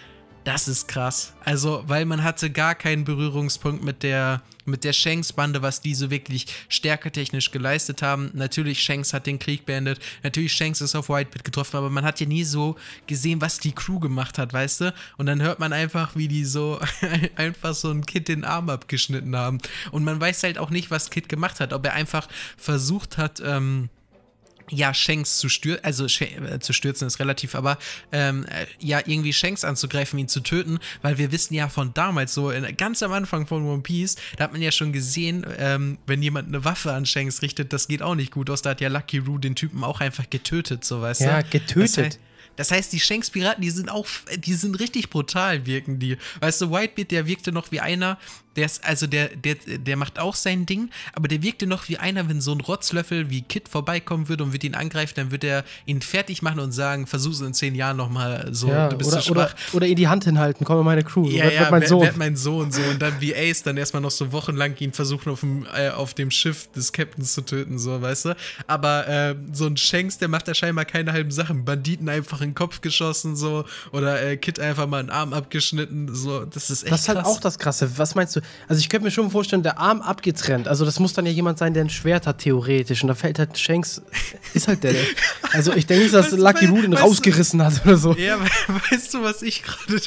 das ist krass. Also, weil man hatte gar keinen Berührungspunkt mit der, mit der Shanks-Bande, was die so wirklich stärketechnisch geleistet haben. Natürlich, Shanks hat den Krieg beendet, natürlich, Shanks ist auf Whitebeard getroffen, aber man hat ja nie so gesehen, was die Crew gemacht hat, weißt du? Und dann hört man einfach, wie die so einfach so ein Kid den Arm abgeschnitten haben. Und man weiß halt auch nicht, was Kid gemacht hat, ob er einfach versucht hat, ähm, ja, Shanks zu stürzen, also Sh- äh, zu stürzen ist relativ, aber ähm, äh, ja, irgendwie Shanks anzugreifen, ihn zu töten, weil wir wissen ja von damals, so in, ganz am Anfang von One Piece, da hat man ja schon gesehen, ähm, wenn jemand eine Waffe an Shanks richtet, das geht auch nicht gut aus, da hat ja Lucky Roo den Typen auch einfach getötet, so, weißt ja, du? Ja, getötet. Das heißt, Das heißt, die Shanks-Piraten, die sind auch, die sind richtig brutal, wirken die. Weißt du, Whitebeard, der wirkte noch wie einer, der ist, also der, der, der macht auch sein Ding, aber der wirkte noch wie einer, wenn so ein Rotzlöffel wie Kid vorbeikommen würde und wird ihn angreifen, dann wird er ihn fertig machen und sagen, versuch's in zehn Jahren nochmal so, ja, du bist oder, so schwach. Oder, oder ihr die Hand hinhalten, komm mal meine Crew, Ja, werd, ja, werd mein Sohn. werd mein Sohn so, und dann wie Ace, dann erstmal noch so wochenlang ihn versuchen, auf dem, äh, auf dem Schiff des Captains zu töten, so, weißt du. Aber äh, so ein Shanks, der macht da scheinbar keine halben Sachen, Banditen einfach in den Kopf geschossen, so, oder äh, Kid einfach mal einen Arm abgeschnitten, so, das ist echt Das ist halt krass. auch das Krasse. Was meinst du? Also ich könnte mir schon vorstellen, der Arm abgetrennt. Also das muss dann ja jemand sein, der ein Schwert hat, theoretisch. Und da fällt halt Shanks, ist halt der. Also ich denke nicht, dass Weißt du, Lucky weil- Roo den weißt rausgerissen hat oder so. Ja, we- weißt du, was ich gerade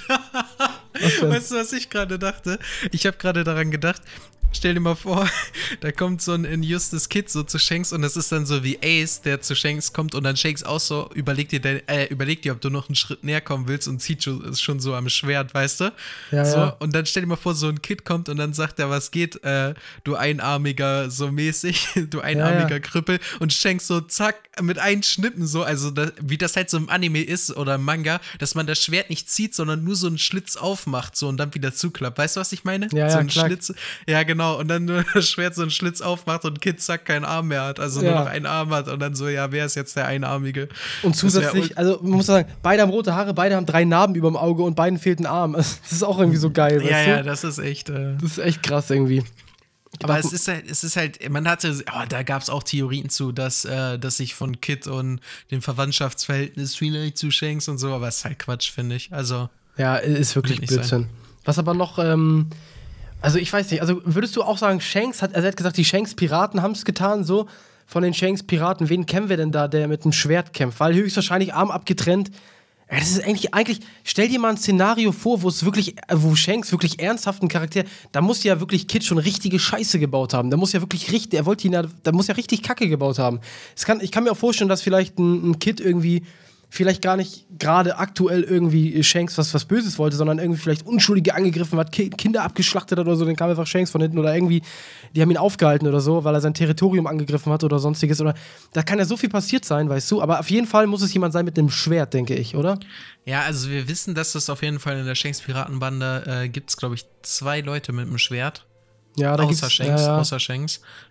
denn? Weißt du, was ich gerade dachte? Ich habe gerade daran gedacht, stell dir mal vor, da kommt so ein injustes Kid so zu Shanks und das ist dann so wie Ace, der zu Shanks kommt und dann Shanks auch so, überleg dir, dein, äh, überleg dir, ob du noch einen Schritt näher kommen willst und zieht schon, schon so am Schwert, weißt du? Ja, so, ja. Und dann stell dir mal vor, so ein Kid kommt und dann sagt er, was geht, äh, du einarmiger, so mäßig, du einarmiger Ja, ja. Krüppel, und Shanks so, zack, mit einem Schnippen so, also da, wie das halt so im Anime ist oder im Manga, dass man das Schwert nicht zieht, sondern nur so einen Schlitz aufmacht so und dann wieder zuklappt. Weißt du, was ich meine? Ja, so ja, ein klar. Schlitz. Ja, genau. Und dann nur das Schwert so einen Schlitz aufmacht und Kid zack keinen Arm mehr hat, also nur Ja. noch einen Arm hat und dann so, ja, wer ist jetzt der Einarmige? Und Das wär zusätzlich, ul- also man muss sagen, beide haben rote Haare, beide haben drei Narben über dem Auge und beiden fehlt ein Arm. Das ist auch irgendwie so geil, Ja, weißt ja, du? das ist echt. Äh Das ist echt krass irgendwie. Aber es ist halt, es ist halt, man hatte, oh, da gab es auch Theorien zu, dass, äh, dass sich von Kid und dem Verwandtschaftsverhältnis vielleicht zu Shanks und so, aber es ist halt Quatsch, finde ich. Also, Ja, ist wirklich Wird nicht Blödsinn. Was aber noch, ähm, also ich weiß nicht, also würdest du auch sagen, Shanks hat, also er hat gesagt, die Shanks-Piraten haben es getan, so, von den Shanks-Piraten, wen kennen wir denn da, der mit dem Schwert kämpft? Weil höchstwahrscheinlich Arm abgetrennt. Ja, das ist eigentlich, eigentlich, stell dir mal ein Szenario vor, wo es wirklich, wo Shanks wirklich ernsthaft einen Charakter, da muss ja wirklich Kid schon richtige Scheiße gebaut haben. Da muss ja wirklich richtig, er wollte ihn ja, da muss ja richtig Kacke gebaut haben. Es kann, ich kann mir auch vorstellen, dass vielleicht ein, ein Kid irgendwie vielleicht gar nicht gerade aktuell irgendwie Shanks was, was Böses wollte, sondern irgendwie vielleicht Unschuldige angegriffen hat, Ki- Kinder abgeschlachtet hat oder so, dann kam einfach Shanks von hinten oder irgendwie, die haben ihn aufgehalten oder so, weil er sein Territorium angegriffen hat oder sonstiges. Oder da kann ja so viel passiert sein, weißt du, aber auf jeden Fall muss es jemand sein mit einem Schwert, denke ich, oder? ja, also wir wissen, dass es auf jeden Fall in der Shanks-Piratenbande äh, gibt es, glaube ich, zwei Leute mit einem Schwert. Ja, da Außer gibt's, Shanks, ja, ja. außer Shanks.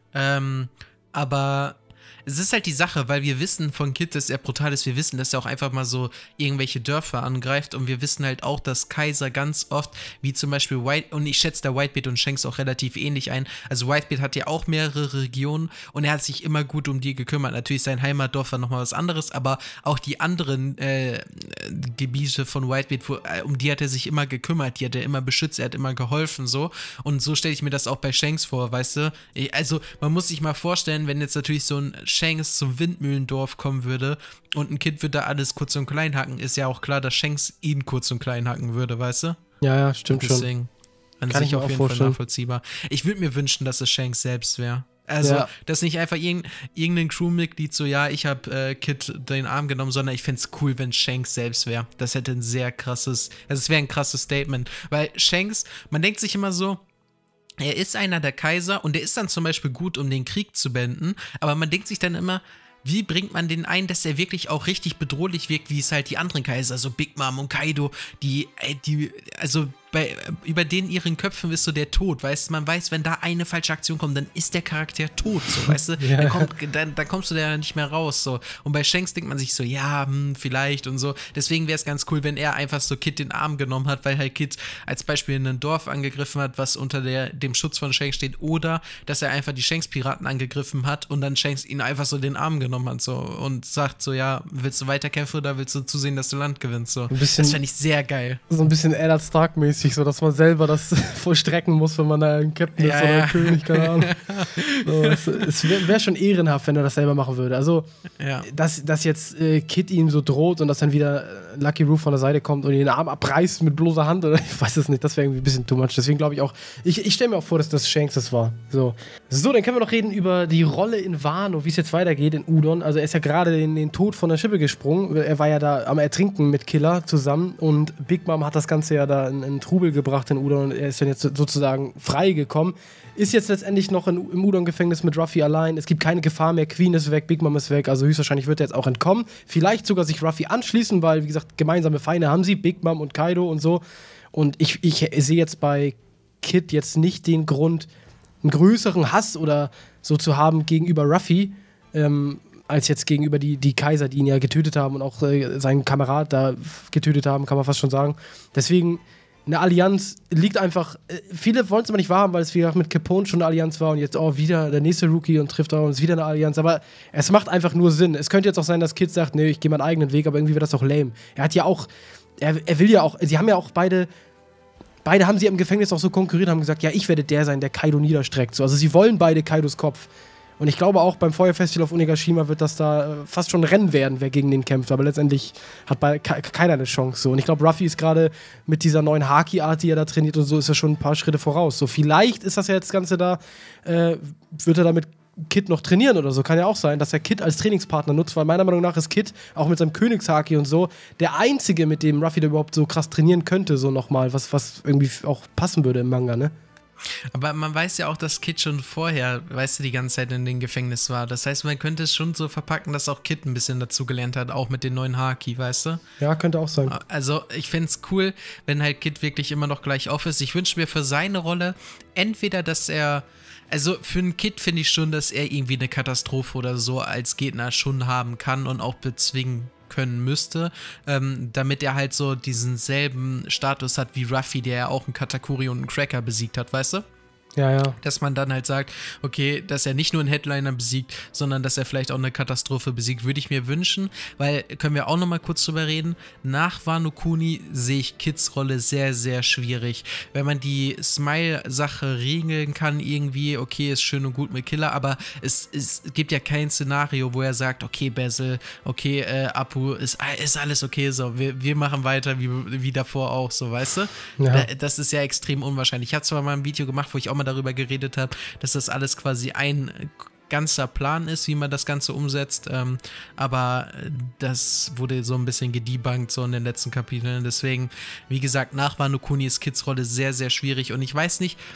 Ähm, aber es ist halt die Sache, weil wir wissen von Kid, dass er brutal ist. Wir wissen, dass er auch einfach mal so irgendwelche Dörfer angreift. Und wir wissen halt auch, dass Kaiser ganz oft, wie zum Beispiel White, und ich schätze da Whitebeard und Shanks auch relativ ähnlich ein. Also Whitebeard hat ja auch mehrere Regionen und er hat sich immer gut um die gekümmert. Natürlich sein Heimatdorf war nochmal was anderes, aber auch die anderen äh, Gebiete von Whitebeard, wo, äh, um die hat er sich immer gekümmert. Die hat er immer beschützt, er hat immer geholfen, so. Und so stelle ich mir das auch bei Shanks vor, weißt du? Also man muss sich mal vorstellen, wenn jetzt natürlich so ein Shanks zum Windmühlendorf kommen würde und ein Kid würde da alles kurz und klein hacken, ist ja auch klar, dass Shanks ihn kurz und klein hacken würde, weißt du? Ja, ja, stimmt schon. Deswegen an Kann ich sich mir auf auch jeden vorstellen. Fall nachvollziehbar. Ich würde mir wünschen, dass es Shanks selbst wäre. Also, Ja. dass nicht einfach irgend, irgendein Crewmitglied so, ja, ich habe äh, Kid den Arm genommen, sondern ich fände es cool, wenn Shanks selbst wäre. Das hätte ein sehr krasses, also es wäre ein krasses Statement. Weil Shanks, man denkt sich immer so, er ist einer der Kaiser und der ist dann zum Beispiel gut, um den Krieg zu beenden, aber man denkt sich dann immer, wie bringt man den ein, dass er wirklich auch richtig bedrohlich wirkt, wie es halt die anderen Kaiser, so Big Mom und Kaido, die, ey, die, also bei, über denen ihren Köpfen ist so der Tod, weißt du, man weiß, wenn da eine falsche Aktion kommt, dann ist der Charakter tot, so, weißt du, Ja. dann, kommt, dann, dann kommst du da nicht mehr raus, so, und bei Shanks denkt man sich so, ja, hm, vielleicht und so, deswegen wäre es ganz cool, wenn er einfach so Kid den Arm genommen hat, weil halt Kid als Beispiel in ein Dorf angegriffen hat, was unter der, dem Schutz von Shanks steht, oder dass er einfach die Shanks-Piraten angegriffen hat und dann Shanks ihn einfach so den Arm genommen hat, so, und sagt so, ja, willst du weiterkämpfen oder willst du zusehen, dass du Land gewinnst, so, bisschen- das fände ich sehr geil. So ein bisschen Eddard Stark-mäßig, so dass man selber das vollstrecken muss, wenn man da ein Captain ist Ja, oder ja. ein König, keine Ahnung. So, es es wäre wär schon ehrenhaft, wenn er das selber machen würde. Also, Ja. dass, dass jetzt äh, Kid ihm so droht und dass dann wieder äh, Lucky Roo von der Seite kommt und ihn den Arm abreißt mit bloßer Hand, oder ich weiß es nicht, das wäre irgendwie ein bisschen too much. Deswegen glaube ich auch, ich, ich stelle mir auch vor, dass das Shanks das war. So. so, dann können wir noch reden über die Rolle in Wano, wie es jetzt weitergeht in Udon. Also er ist ja gerade in den Tod von der Schippe gesprungen. Er war ja da am Ertrinken mit Killer zusammen und Big Mom hat das Ganze ja da in, in Trubel gebracht in Udon und er ist dann jetzt sozusagen freigekommen. Ist jetzt letztendlich noch in, im Udon-Gefängnis mit Ruffy allein. Es gibt keine Gefahr mehr. Queen ist weg, Big Mom ist weg. Also höchstwahrscheinlich wird er jetzt auch entkommen. Vielleicht sogar sich Ruffy anschließen, weil, wie gesagt, gemeinsame Feinde haben sie. Big Mom und Kaido und so. Und ich, ich sehe jetzt bei Kid jetzt nicht den Grund, einen größeren Hass oder so zu haben gegenüber Ruffy, ähm, als jetzt gegenüber die, die Kaiser, die ihn ja getötet haben und auch äh, seinen Kamerad da getötet haben, kann man fast schon sagen. Deswegen, eine Allianz liegt einfach, äh, viele wollen es aber nicht wahrhaben, weil es wie gesagt mit Capone schon eine Allianz war und jetzt auch wieder der nächste Rookie und trifft auch und es ist wieder eine Allianz, aber es macht einfach nur Sinn. Es könnte jetzt auch sein, dass Kid sagt, nee, ich gehe meinen eigenen Weg, aber irgendwie wird das auch lame. Er hat ja auch, er, er will ja auch, sie haben ja auch beide Beide haben sie im Gefängnis auch so konkurriert, haben gesagt, ja, ich werde der sein, der Kaido niederstreckt. So, also sie wollen beide Kaidos Kopf. Und ich glaube auch beim Feuerfestival auf Onigashima wird das da äh, fast schon ein Rennen werden, wer gegen den kämpft. Aber letztendlich hat bei, ke keiner eine Chance. So. Und ich glaube, Ruffy ist gerade mit dieser neuen Haki-Art, die er da trainiert und so, ist er schon ein paar Schritte voraus. So, vielleicht ist das ja jetzt das Ganze da, äh, wird er damit Kid noch trainieren oder so. Kann ja auch sein, dass er Kid als Trainingspartner nutzt, weil meiner Meinung nach ist Kid, auch mit seinem Königshaki und so, der Einzige, mit dem Ruffy da überhaupt so krass trainieren könnte, so nochmal, was, was irgendwie auch passen würde im Manga, ne? Aber man weiß ja auch, dass Kid schon vorher, weißt du, die ganze Zeit in dem Gefängnis war. Das heißt, man könnte es schon so verpacken, dass auch Kid ein bisschen dazugelernt hat, auch mit den neuen Haki, weißt du? Ja, könnte auch sein. Also, ich fände es cool, wenn halt Kid wirklich immer noch gleich auf ist. Ich wünsche mir für seine Rolle entweder, dass er, also für einen Kid finde ich schon, dass er irgendwie eine Katastrophe oder so als Gegner schon haben kann und auch bezwingen können müsste, ähm, damit er halt so diesen selben Status hat wie Ruffy, der ja auch einen Katakuri und einen Cracker besiegt hat, weißt du? Ja, ja. Dass man dann halt sagt, okay, dass er nicht nur einen Headliner besiegt, sondern dass er vielleicht auch eine Katastrophe besiegt, würde ich mir wünschen, weil, können wir auch nochmal kurz drüber reden, nach Wano Kuni sehe ich Kids Rolle sehr, sehr schwierig. Wenn man die Smile-Sache regeln kann irgendwie, okay, ist schön und gut mit Killer, aber es, es gibt ja kein Szenario, wo er sagt, okay, Basil, okay, äh, Apu, ist, ist alles okay, so, wir, wir machen weiter wie, wie davor auch, so, weißt du? Ja. Da, das ist ja extrem unwahrscheinlich. Ich habe zwar mal ein Video gemacht, wo ich auch mal darüber geredet habe, dass das alles quasi ein ganzer Plan ist, wie man das Ganze umsetzt, ähm, aber das wurde so ein bisschen gedebunked so in den letzten Kapiteln, deswegen, wie gesagt, nach Wano Kuni ist Kids Rolle sehr, sehr schwierig und ich weiß nicht,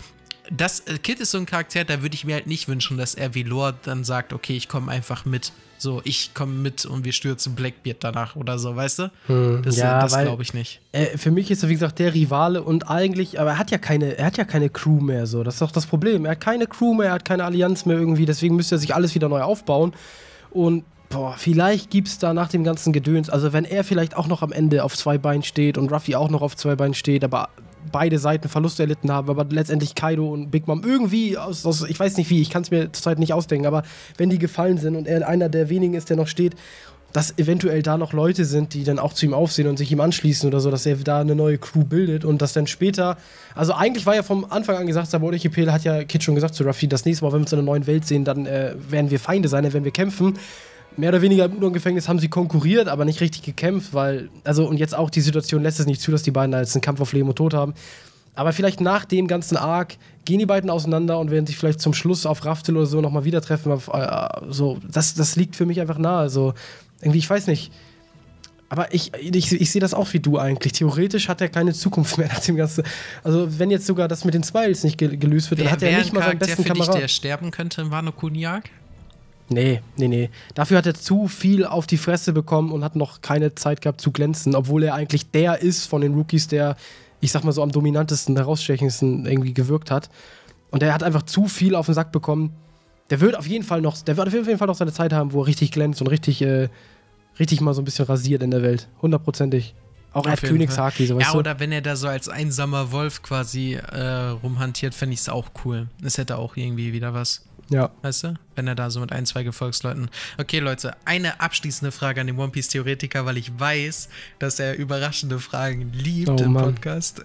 das, äh, Kid ist so ein Charakter, da würde ich mir halt nicht wünschen, dass er wie Lore dann sagt, okay, ich komme einfach mit. So, ich komme mit und wir stürzen Blackbeard danach oder so, weißt du? Hm, das ja, das glaube ich nicht. Äh, für mich ist er, wie gesagt, der Rivale und eigentlich, aber er hat ja keine, er hat ja keine Crew mehr, so. Das ist doch das Problem. Er hat keine Crew mehr, er hat keine Allianz mehr irgendwie, deswegen müsste er sich alles wieder neu aufbauen. Und boah, vielleicht gibt es da nach dem ganzen Gedöns, also wenn er vielleicht auch noch am Ende auf zwei Beinen steht und Ruffy auch noch auf zwei Beinen steht, aber beide Seiten Verluste erlitten haben, aber letztendlich Kaido und Big Mom irgendwie, aus, aus ich weiß nicht wie, ich kann es mir zurzeit nicht ausdenken, aber wenn die gefallen sind und er einer der wenigen ist, der noch steht, dass eventuell da noch Leute sind, die dann auch zu ihm aufsehen und sich ihm anschließen oder so, dass er da eine neue Crew bildet und dass dann später, also eigentlich war ja vom Anfang an gesagt, Sabaody Archipel hat ja Kid schon gesagt zu Ruffy, das nächste Mal, wenn wir uns in einer neuen Welt sehen, dann äh, werden wir Feinde sein, dann werden wir kämpfen. Mehr oder weniger im Udon-Gefängnis haben sie konkurriert, aber nicht richtig gekämpft, weil, also und jetzt auch die Situation lässt es nicht zu, dass die beiden da jetzt einen Kampf auf Leben und Tod haben. Aber vielleicht nach dem ganzen Arc gehen die beiden auseinander und werden sich vielleicht zum Schluss auf Raftel oder so nochmal wieder treffen. Auf, äh, so, das, das liegt für mich einfach nahe. Also, irgendwie, ich weiß nicht. Aber ich, ich, ich sehe das auch wie du eigentlich. Theoretisch hat er keine Zukunft mehr nach dem Ganzen. Also, wenn jetzt sogar das mit den Smiles nicht ge gelöst wird, dann hat er nicht mal seinen besten Kameraden. Dich, der sterben könnte im Wano Kuni-Arc? Nee, nee, nee. Dafür hat er zu viel auf die Fresse bekommen und hat noch keine Zeit gehabt zu glänzen, obwohl er eigentlich der ist von den Rookies, der, ich sag mal so, am dominantesten, herausstechendsten irgendwie gewirkt hat. Und er hat einfach zu viel auf den Sack bekommen. Der wird auf jeden Fall noch, der wird auf jeden Fall noch seine Zeit haben, wo er richtig glänzt und richtig, äh, richtig mal so ein bisschen rasiert in der Welt. Hundertprozentig. Auch er hat Königshaki, so weißt du. Ja, oder wenn er da so als einsamer Wolf quasi äh, rumhantiert, fände ich es auch cool. Es hätte auch irgendwie wieder was. Ja. Weißt du? Wenn er da so mit ein, zwei Gefolgsleuten. Okay, Leute, eine abschließende Frage an den One Piece Theoretiker, weil ich weiß, dass er überraschende Fragen liebt oh, im Mann. Podcast.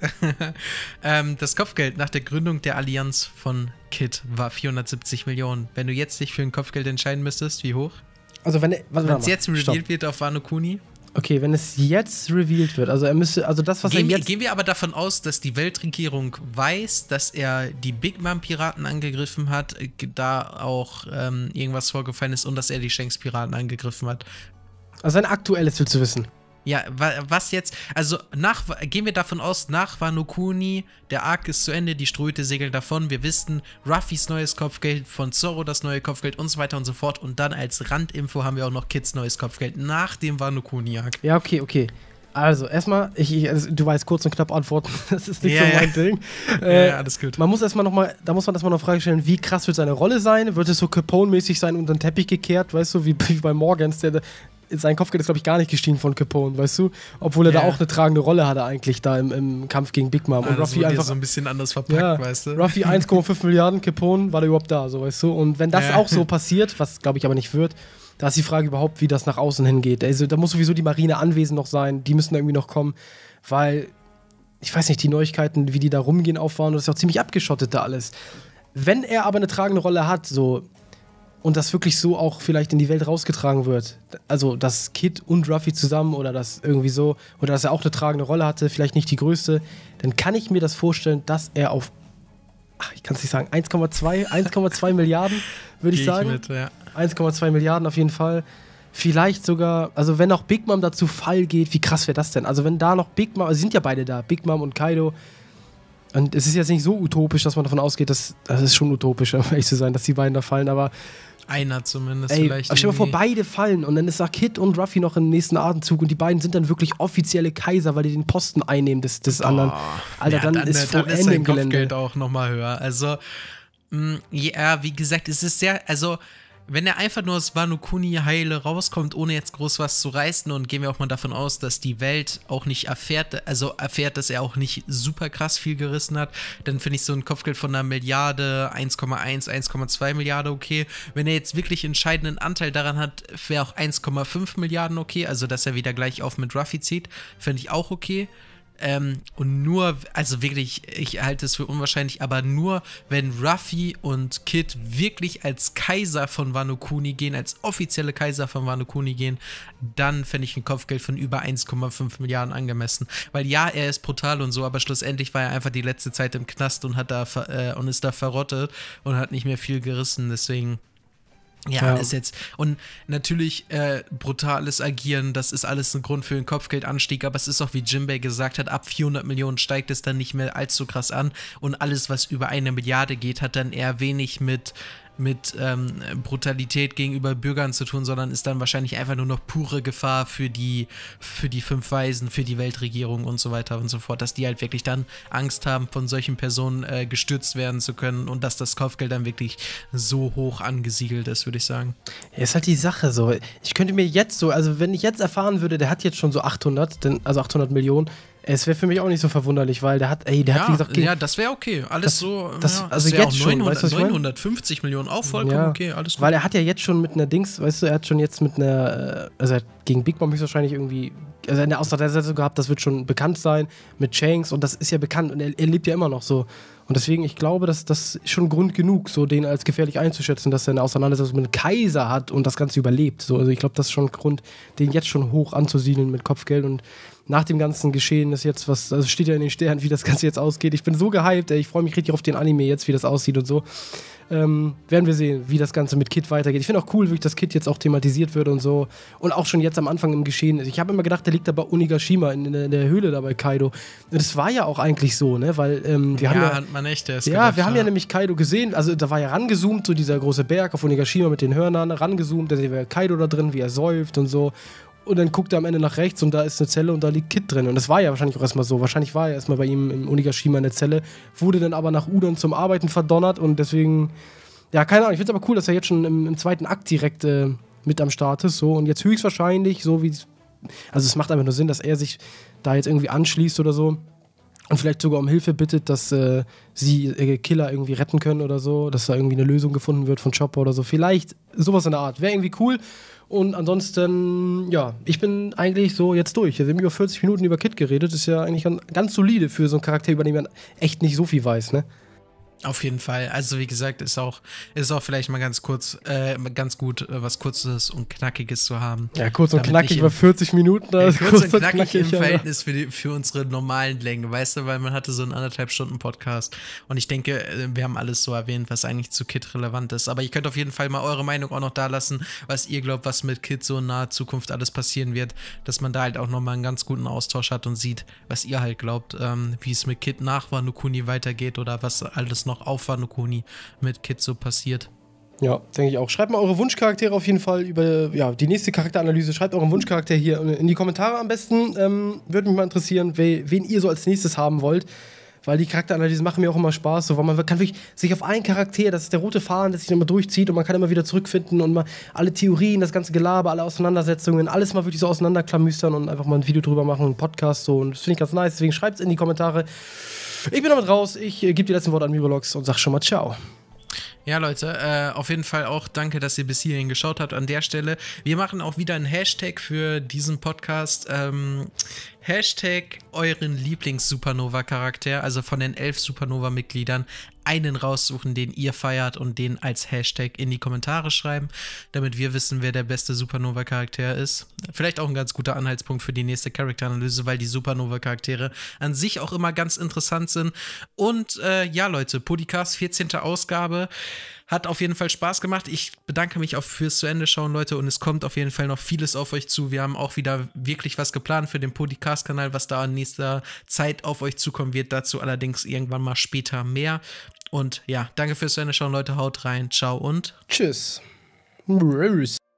ähm, das Kopfgeld nach der Gründung der Allianz von Kid war vierhundertsiebzig Millionen. Wenn du jetzt dich für ein Kopfgeld entscheiden müsstest, wie hoch? Also wenn es jetzt revealed wird auf Wano Kuni? Okay, wenn es jetzt revealed wird, also er müsste, also das, was gehen er wir, jetzt... Gehen wir aber davon aus, dass die Weltregierung weiß, dass er die Big Mom-Piraten angegriffen hat, da auch ähm, irgendwas vorgefallen ist und dass er die Shanks-Piraten angegriffen hat. Also ein aktuelles willst du wissen? Ja, was jetzt, also nach, gehen wir davon aus, nach Wano Kuni, der Arc ist zu Ende, die Ströte segeln davon, wir wissen, Ruffys neues Kopfgeld, von Zoro das neue Kopfgeld und so weiter und so fort und dann als Randinfo haben wir auch noch Kids neues Kopfgeld nach dem Wano Kuni Arc. Ja, okay, okay. Also, erstmal, ich, ich, also, du weißt, kurz und knapp antworten, das ist nicht yeah, so mein yeah. Ding. Äh, ja, alles gut. Man muss erstmal nochmal, da muss man erstmal noch Frage stellen, wie krass wird seine Rolle sein? Wird es so Capone-mäßig sein, unter den Teppich gekehrt, weißt du, wie, wie bei Morgans, der sein Kopfgeld ist, glaube ich, gar nicht gestiegen von Capone, weißt du? Obwohl er yeah. da auch eine tragende Rolle hatte eigentlich da im, im Kampf gegen Big Mom. Ah, und Ruffy einfach so ein bisschen anders verpackt, ja, weißt du? Ruffy eins Komma fünf Milliarden, Capone war da überhaupt da, so weißt du? Und wenn das ja. auch so passiert, was glaube ich aber nicht wird, da ist die Frage überhaupt, wie das nach außen hingeht. Also da muss sowieso die Marine anwesend noch sein, die müssen da irgendwie noch kommen, weil, ich weiß nicht, die Neuigkeiten, wie die da rumgehen, auffahren, das ist ja auch ziemlich abgeschottet da alles. Wenn er aber eine tragende Rolle hat, so, und das wirklich so auch vielleicht in die Welt rausgetragen wird, also dass Kid und Ruffy zusammen oder das irgendwie so, oder dass er auch eine tragende Rolle hatte, vielleicht nicht die größte, dann kann ich mir das vorstellen, dass er auf, ach, ich kann es nicht sagen, eins Komma zwei Milliarden, würde ich sagen. Mit, ja. eins Komma zwei Milliarden auf jeden Fall. Vielleicht sogar, also wenn auch Big Mom da zu Fall geht, wie krass wäre das denn? Also wenn da noch Big Mom, also sie sind ja beide da, Big Mom und Kaido. Und es ist jetzt nicht so utopisch, dass man davon ausgeht, dass, das ist schon utopisch, um ehrlich zu sein, dass die beiden da fallen, aber einer zumindest ey, vielleicht. Stell dir mal vor, beide fallen und dann ist da Kid und Ruffy noch im nächsten Atemzug und die beiden sind dann wirklich offizielle Kaiser, weil die den Posten einnehmen des, des anderen. Alter, ja, dann, dann ist dann vor ist Ende sein im Gelände. Kopfgeld auch nochmal höher. Also, mh, ja, wie gesagt, es ist sehr, also wenn er einfach nur aus Wano Kuni heile rauskommt, ohne jetzt groß was zu reißen und gehen wir auch mal davon aus, dass die Welt auch nicht erfährt, also erfährt, dass er auch nicht super krass viel gerissen hat, dann finde ich so ein Kopfgeld von einer Milliarde, eins Komma eins, eins Komma zwei Milliarden okay. Wenn er jetzt wirklich entscheidenden Anteil daran hat, wäre auch eins Komma fünf Milliarden okay, also dass er wieder gleich auf mit Ruffy zieht, finde ich auch okay. Ähm, und nur, also wirklich, ich halte es für unwahrscheinlich, aber nur, wenn Ruffy und Kid wirklich als Kaiser von Wano Kuni gehen, als offizielle Kaiser von Wano Kuni gehen, dann fände ich ein Kopfgeld von über eins Komma fünf Milliarden angemessen. Weil ja, er ist brutal und so, aber schlussendlich war er einfach die letzte Zeit im Knast und hat da äh, und ist da verrottet und hat nicht mehr viel gerissen, deswegen Ja, Ja. ist jetzt. Und natürlich äh, brutales Agieren, das ist alles ein Grund für den Kopfgeldanstieg, aber es ist auch, wie Jinbei gesagt hat, ab vierhundert Millionen steigt es dann nicht mehr allzu krass an und alles, was über eine Milliarde geht, hat dann eher wenig mit, mit ähm, Brutalität gegenüber Bürgern zu tun, sondern ist dann wahrscheinlich einfach nur noch pure Gefahr für die, für die fünf Weisen, für die Weltregierung und so weiter und so fort, dass die halt wirklich dann Angst haben, von solchen Personen äh, gestürzt werden zu können und dass das Kopfgeld dann wirklich so hoch angesiedelt ist, würde ich sagen. Ja, ist halt die Sache so. Ich könnte mir jetzt so, also wenn ich jetzt erfahren würde, der hat jetzt schon so achthundert, denn, also achthundert Millionen, es wäre für mich auch nicht so verwunderlich, weil der hat, ey, der ja, hat wie gesagt... ja, das wäre okay. Alles das, so, das, ja, also das wär jetzt auch schon, neunhundert, weißt du, was ich mein? neunhundertfünfzig Millionen, auch vollkommen ja, okay, alles gut. weil er hat ja jetzt schon mit einer Dings, weißt du, er hat schon jetzt mit einer, äh, also er hat gegen Big Mom höchstwahrscheinlich irgendwie, also eine Auseinandersetzung gehabt, das wird schon bekannt sein, mit Shanks und das ist ja bekannt und er, er lebt ja immer noch so. Und deswegen, ich glaube, dass das ist schon Grund genug, so den als gefährlich einzuschätzen, dass er eine Auseinandersetzung mit einem Kaiser hat und das Ganze überlebt. So, also ich glaube, das ist schon Grund, den jetzt schon hoch anzusiedeln mit Kopfgeld. Und nach dem ganzen Geschehen ist jetzt was, also steht ja in den Sternen, wie das Ganze jetzt ausgeht. Ich bin so gehypt, ey, ich freue mich richtig auf den Anime jetzt, wie das aussieht und so. Ähm, werden wir sehen, wie das Ganze mit Kid weitergeht. Ich finde auch cool, wie das Kid jetzt auch thematisiert wird und so. Und auch schon jetzt am Anfang im Geschehen ist. Ich habe immer gedacht, der liegt da bei Onigashima in, in, der, in der Höhle da bei Kaido. Und das war ja auch eigentlich so, ne? Weil ähm, wir ja, haben ja. hat man echt, der ist Ja, gedacht, wir haben ja ja nämlich Kaido gesehen. Also da war ja rangezoomt, so dieser große Berg auf Onigashima mit den Hörnern. Rangezoomt, da sehen wir Kaido da drin, wie er säuft und so. Und dann guckt er am Ende nach rechts und da ist eine Zelle und da liegt Kid drin. Und das war ja wahrscheinlich auch erstmal so. Wahrscheinlich war er erstmal bei ihm im Onigashima in der Zelle, wurde dann aber nach Udon zum Arbeiten verdonnert und deswegen. Ja, keine Ahnung, ich finde es aber cool, dass er jetzt schon im, im zweiten Akt direkt äh, mit am Start ist. So. Und jetzt höchstwahrscheinlich, so wie. Also, es macht einfach nur Sinn, dass er sich da jetzt irgendwie anschließt oder so. Und vielleicht sogar um Hilfe bittet, dass äh, sie äh, Killer irgendwie retten können oder so. Dass da irgendwie eine Lösung gefunden wird von Chopper oder so. Vielleicht sowas in der Art. Wäre irgendwie cool. Und ansonsten, ja, ich bin eigentlich so jetzt durch. Wir haben über vierzig Minuten über Kid geredet. Das ist ja eigentlich ganz solide für so einen Charakter, über den man echt nicht so viel weiß, ne? Auf jeden Fall. Also wie gesagt, ist auch, ist auch vielleicht mal ganz kurz, äh, ganz gut, äh, was Kurzes und Knackiges zu haben. Ja, kurz und Damit knackig nicht über im- vierzig Minuten. Da Äh, ist kurz und knackig, knackig, im ja. Verhältnis für, die, für unsere normalen Längen, weißt du, weil man hatte so einen anderthalb Stunden Podcast und ich denke, äh, wir haben alles so erwähnt, was eigentlich zu Kid relevant ist, aber ihr könnt auf jeden Fall mal eure Meinung auch noch da lassen, was ihr glaubt, was mit Kid so in naher Zukunft alles passieren wird, dass man da halt auch nochmal einen ganz guten Austausch hat und sieht, was ihr halt glaubt, ähm, wie es mit Kid nach Wano Kuni weitergeht oder was alles noch auf Wano Kuni mit Kid so passiert. Ja, denke ich auch. Schreibt mal eure Wunschcharaktere auf jeden Fall über ja, die nächste Charakteranalyse. Schreibt euren Wunschcharakter hier in die Kommentare am besten. Ähm, würde mich mal interessieren, we, wen ihr so als nächstes haben wollt. Weil die Charakteranalysen machen mir auch immer Spaß. So, weil man kann wirklich sich auf einen Charakter, das ist der rote Faden, der sich immer durchzieht und man kann immer wieder zurückfinden und mal alle Theorien, das ganze Gelaber, alle Auseinandersetzungen, alles mal wirklich so auseinanderklamüstern und einfach mal ein Video drüber machen, einen Podcast so. Und das finde ich ganz nice. Deswegen schreibt es in die Kommentare. Ich bin damit raus. Ich äh, gebe die letzten Worte an Mirolox und sag schon mal ciao. Ja, Leute, äh, auf jeden Fall auch danke, dass ihr bis hierhin geschaut habt an der Stelle. Wir machen auch wieder einen Hashtag für diesen Podcast. Ähm, Hashtag euren Lieblings-Supernova-Charakter, also von den elf Supernova-Mitgliedern, einen raussuchen, den ihr feiert und den als Hashtag in die Kommentare schreiben, damit wir wissen, wer der beste Supernova-Charakter ist. Vielleicht auch ein ganz guter Anhaltspunkt für die nächste Charakteranalyse, weil die Supernova-Charaktere an sich auch immer ganz interessant sind. Und äh, ja, Leute, Podcast vierzehnte Ausgabe. Hat auf jeden Fall Spaß gemacht. Ich bedanke mich auch fürs zu Ende schauen, Leute. Und es kommt auf jeden Fall noch vieles auf euch zu. Wir haben auch wieder wirklich was geplant für den Podcast-Kanal, was da in nächster Zeit auf euch zukommen wird. Dazu allerdings irgendwann mal später mehr. Und ja, danke fürs zu Ende schauen, Leute. Haut rein. Ciao und Tschüss. Tschüss.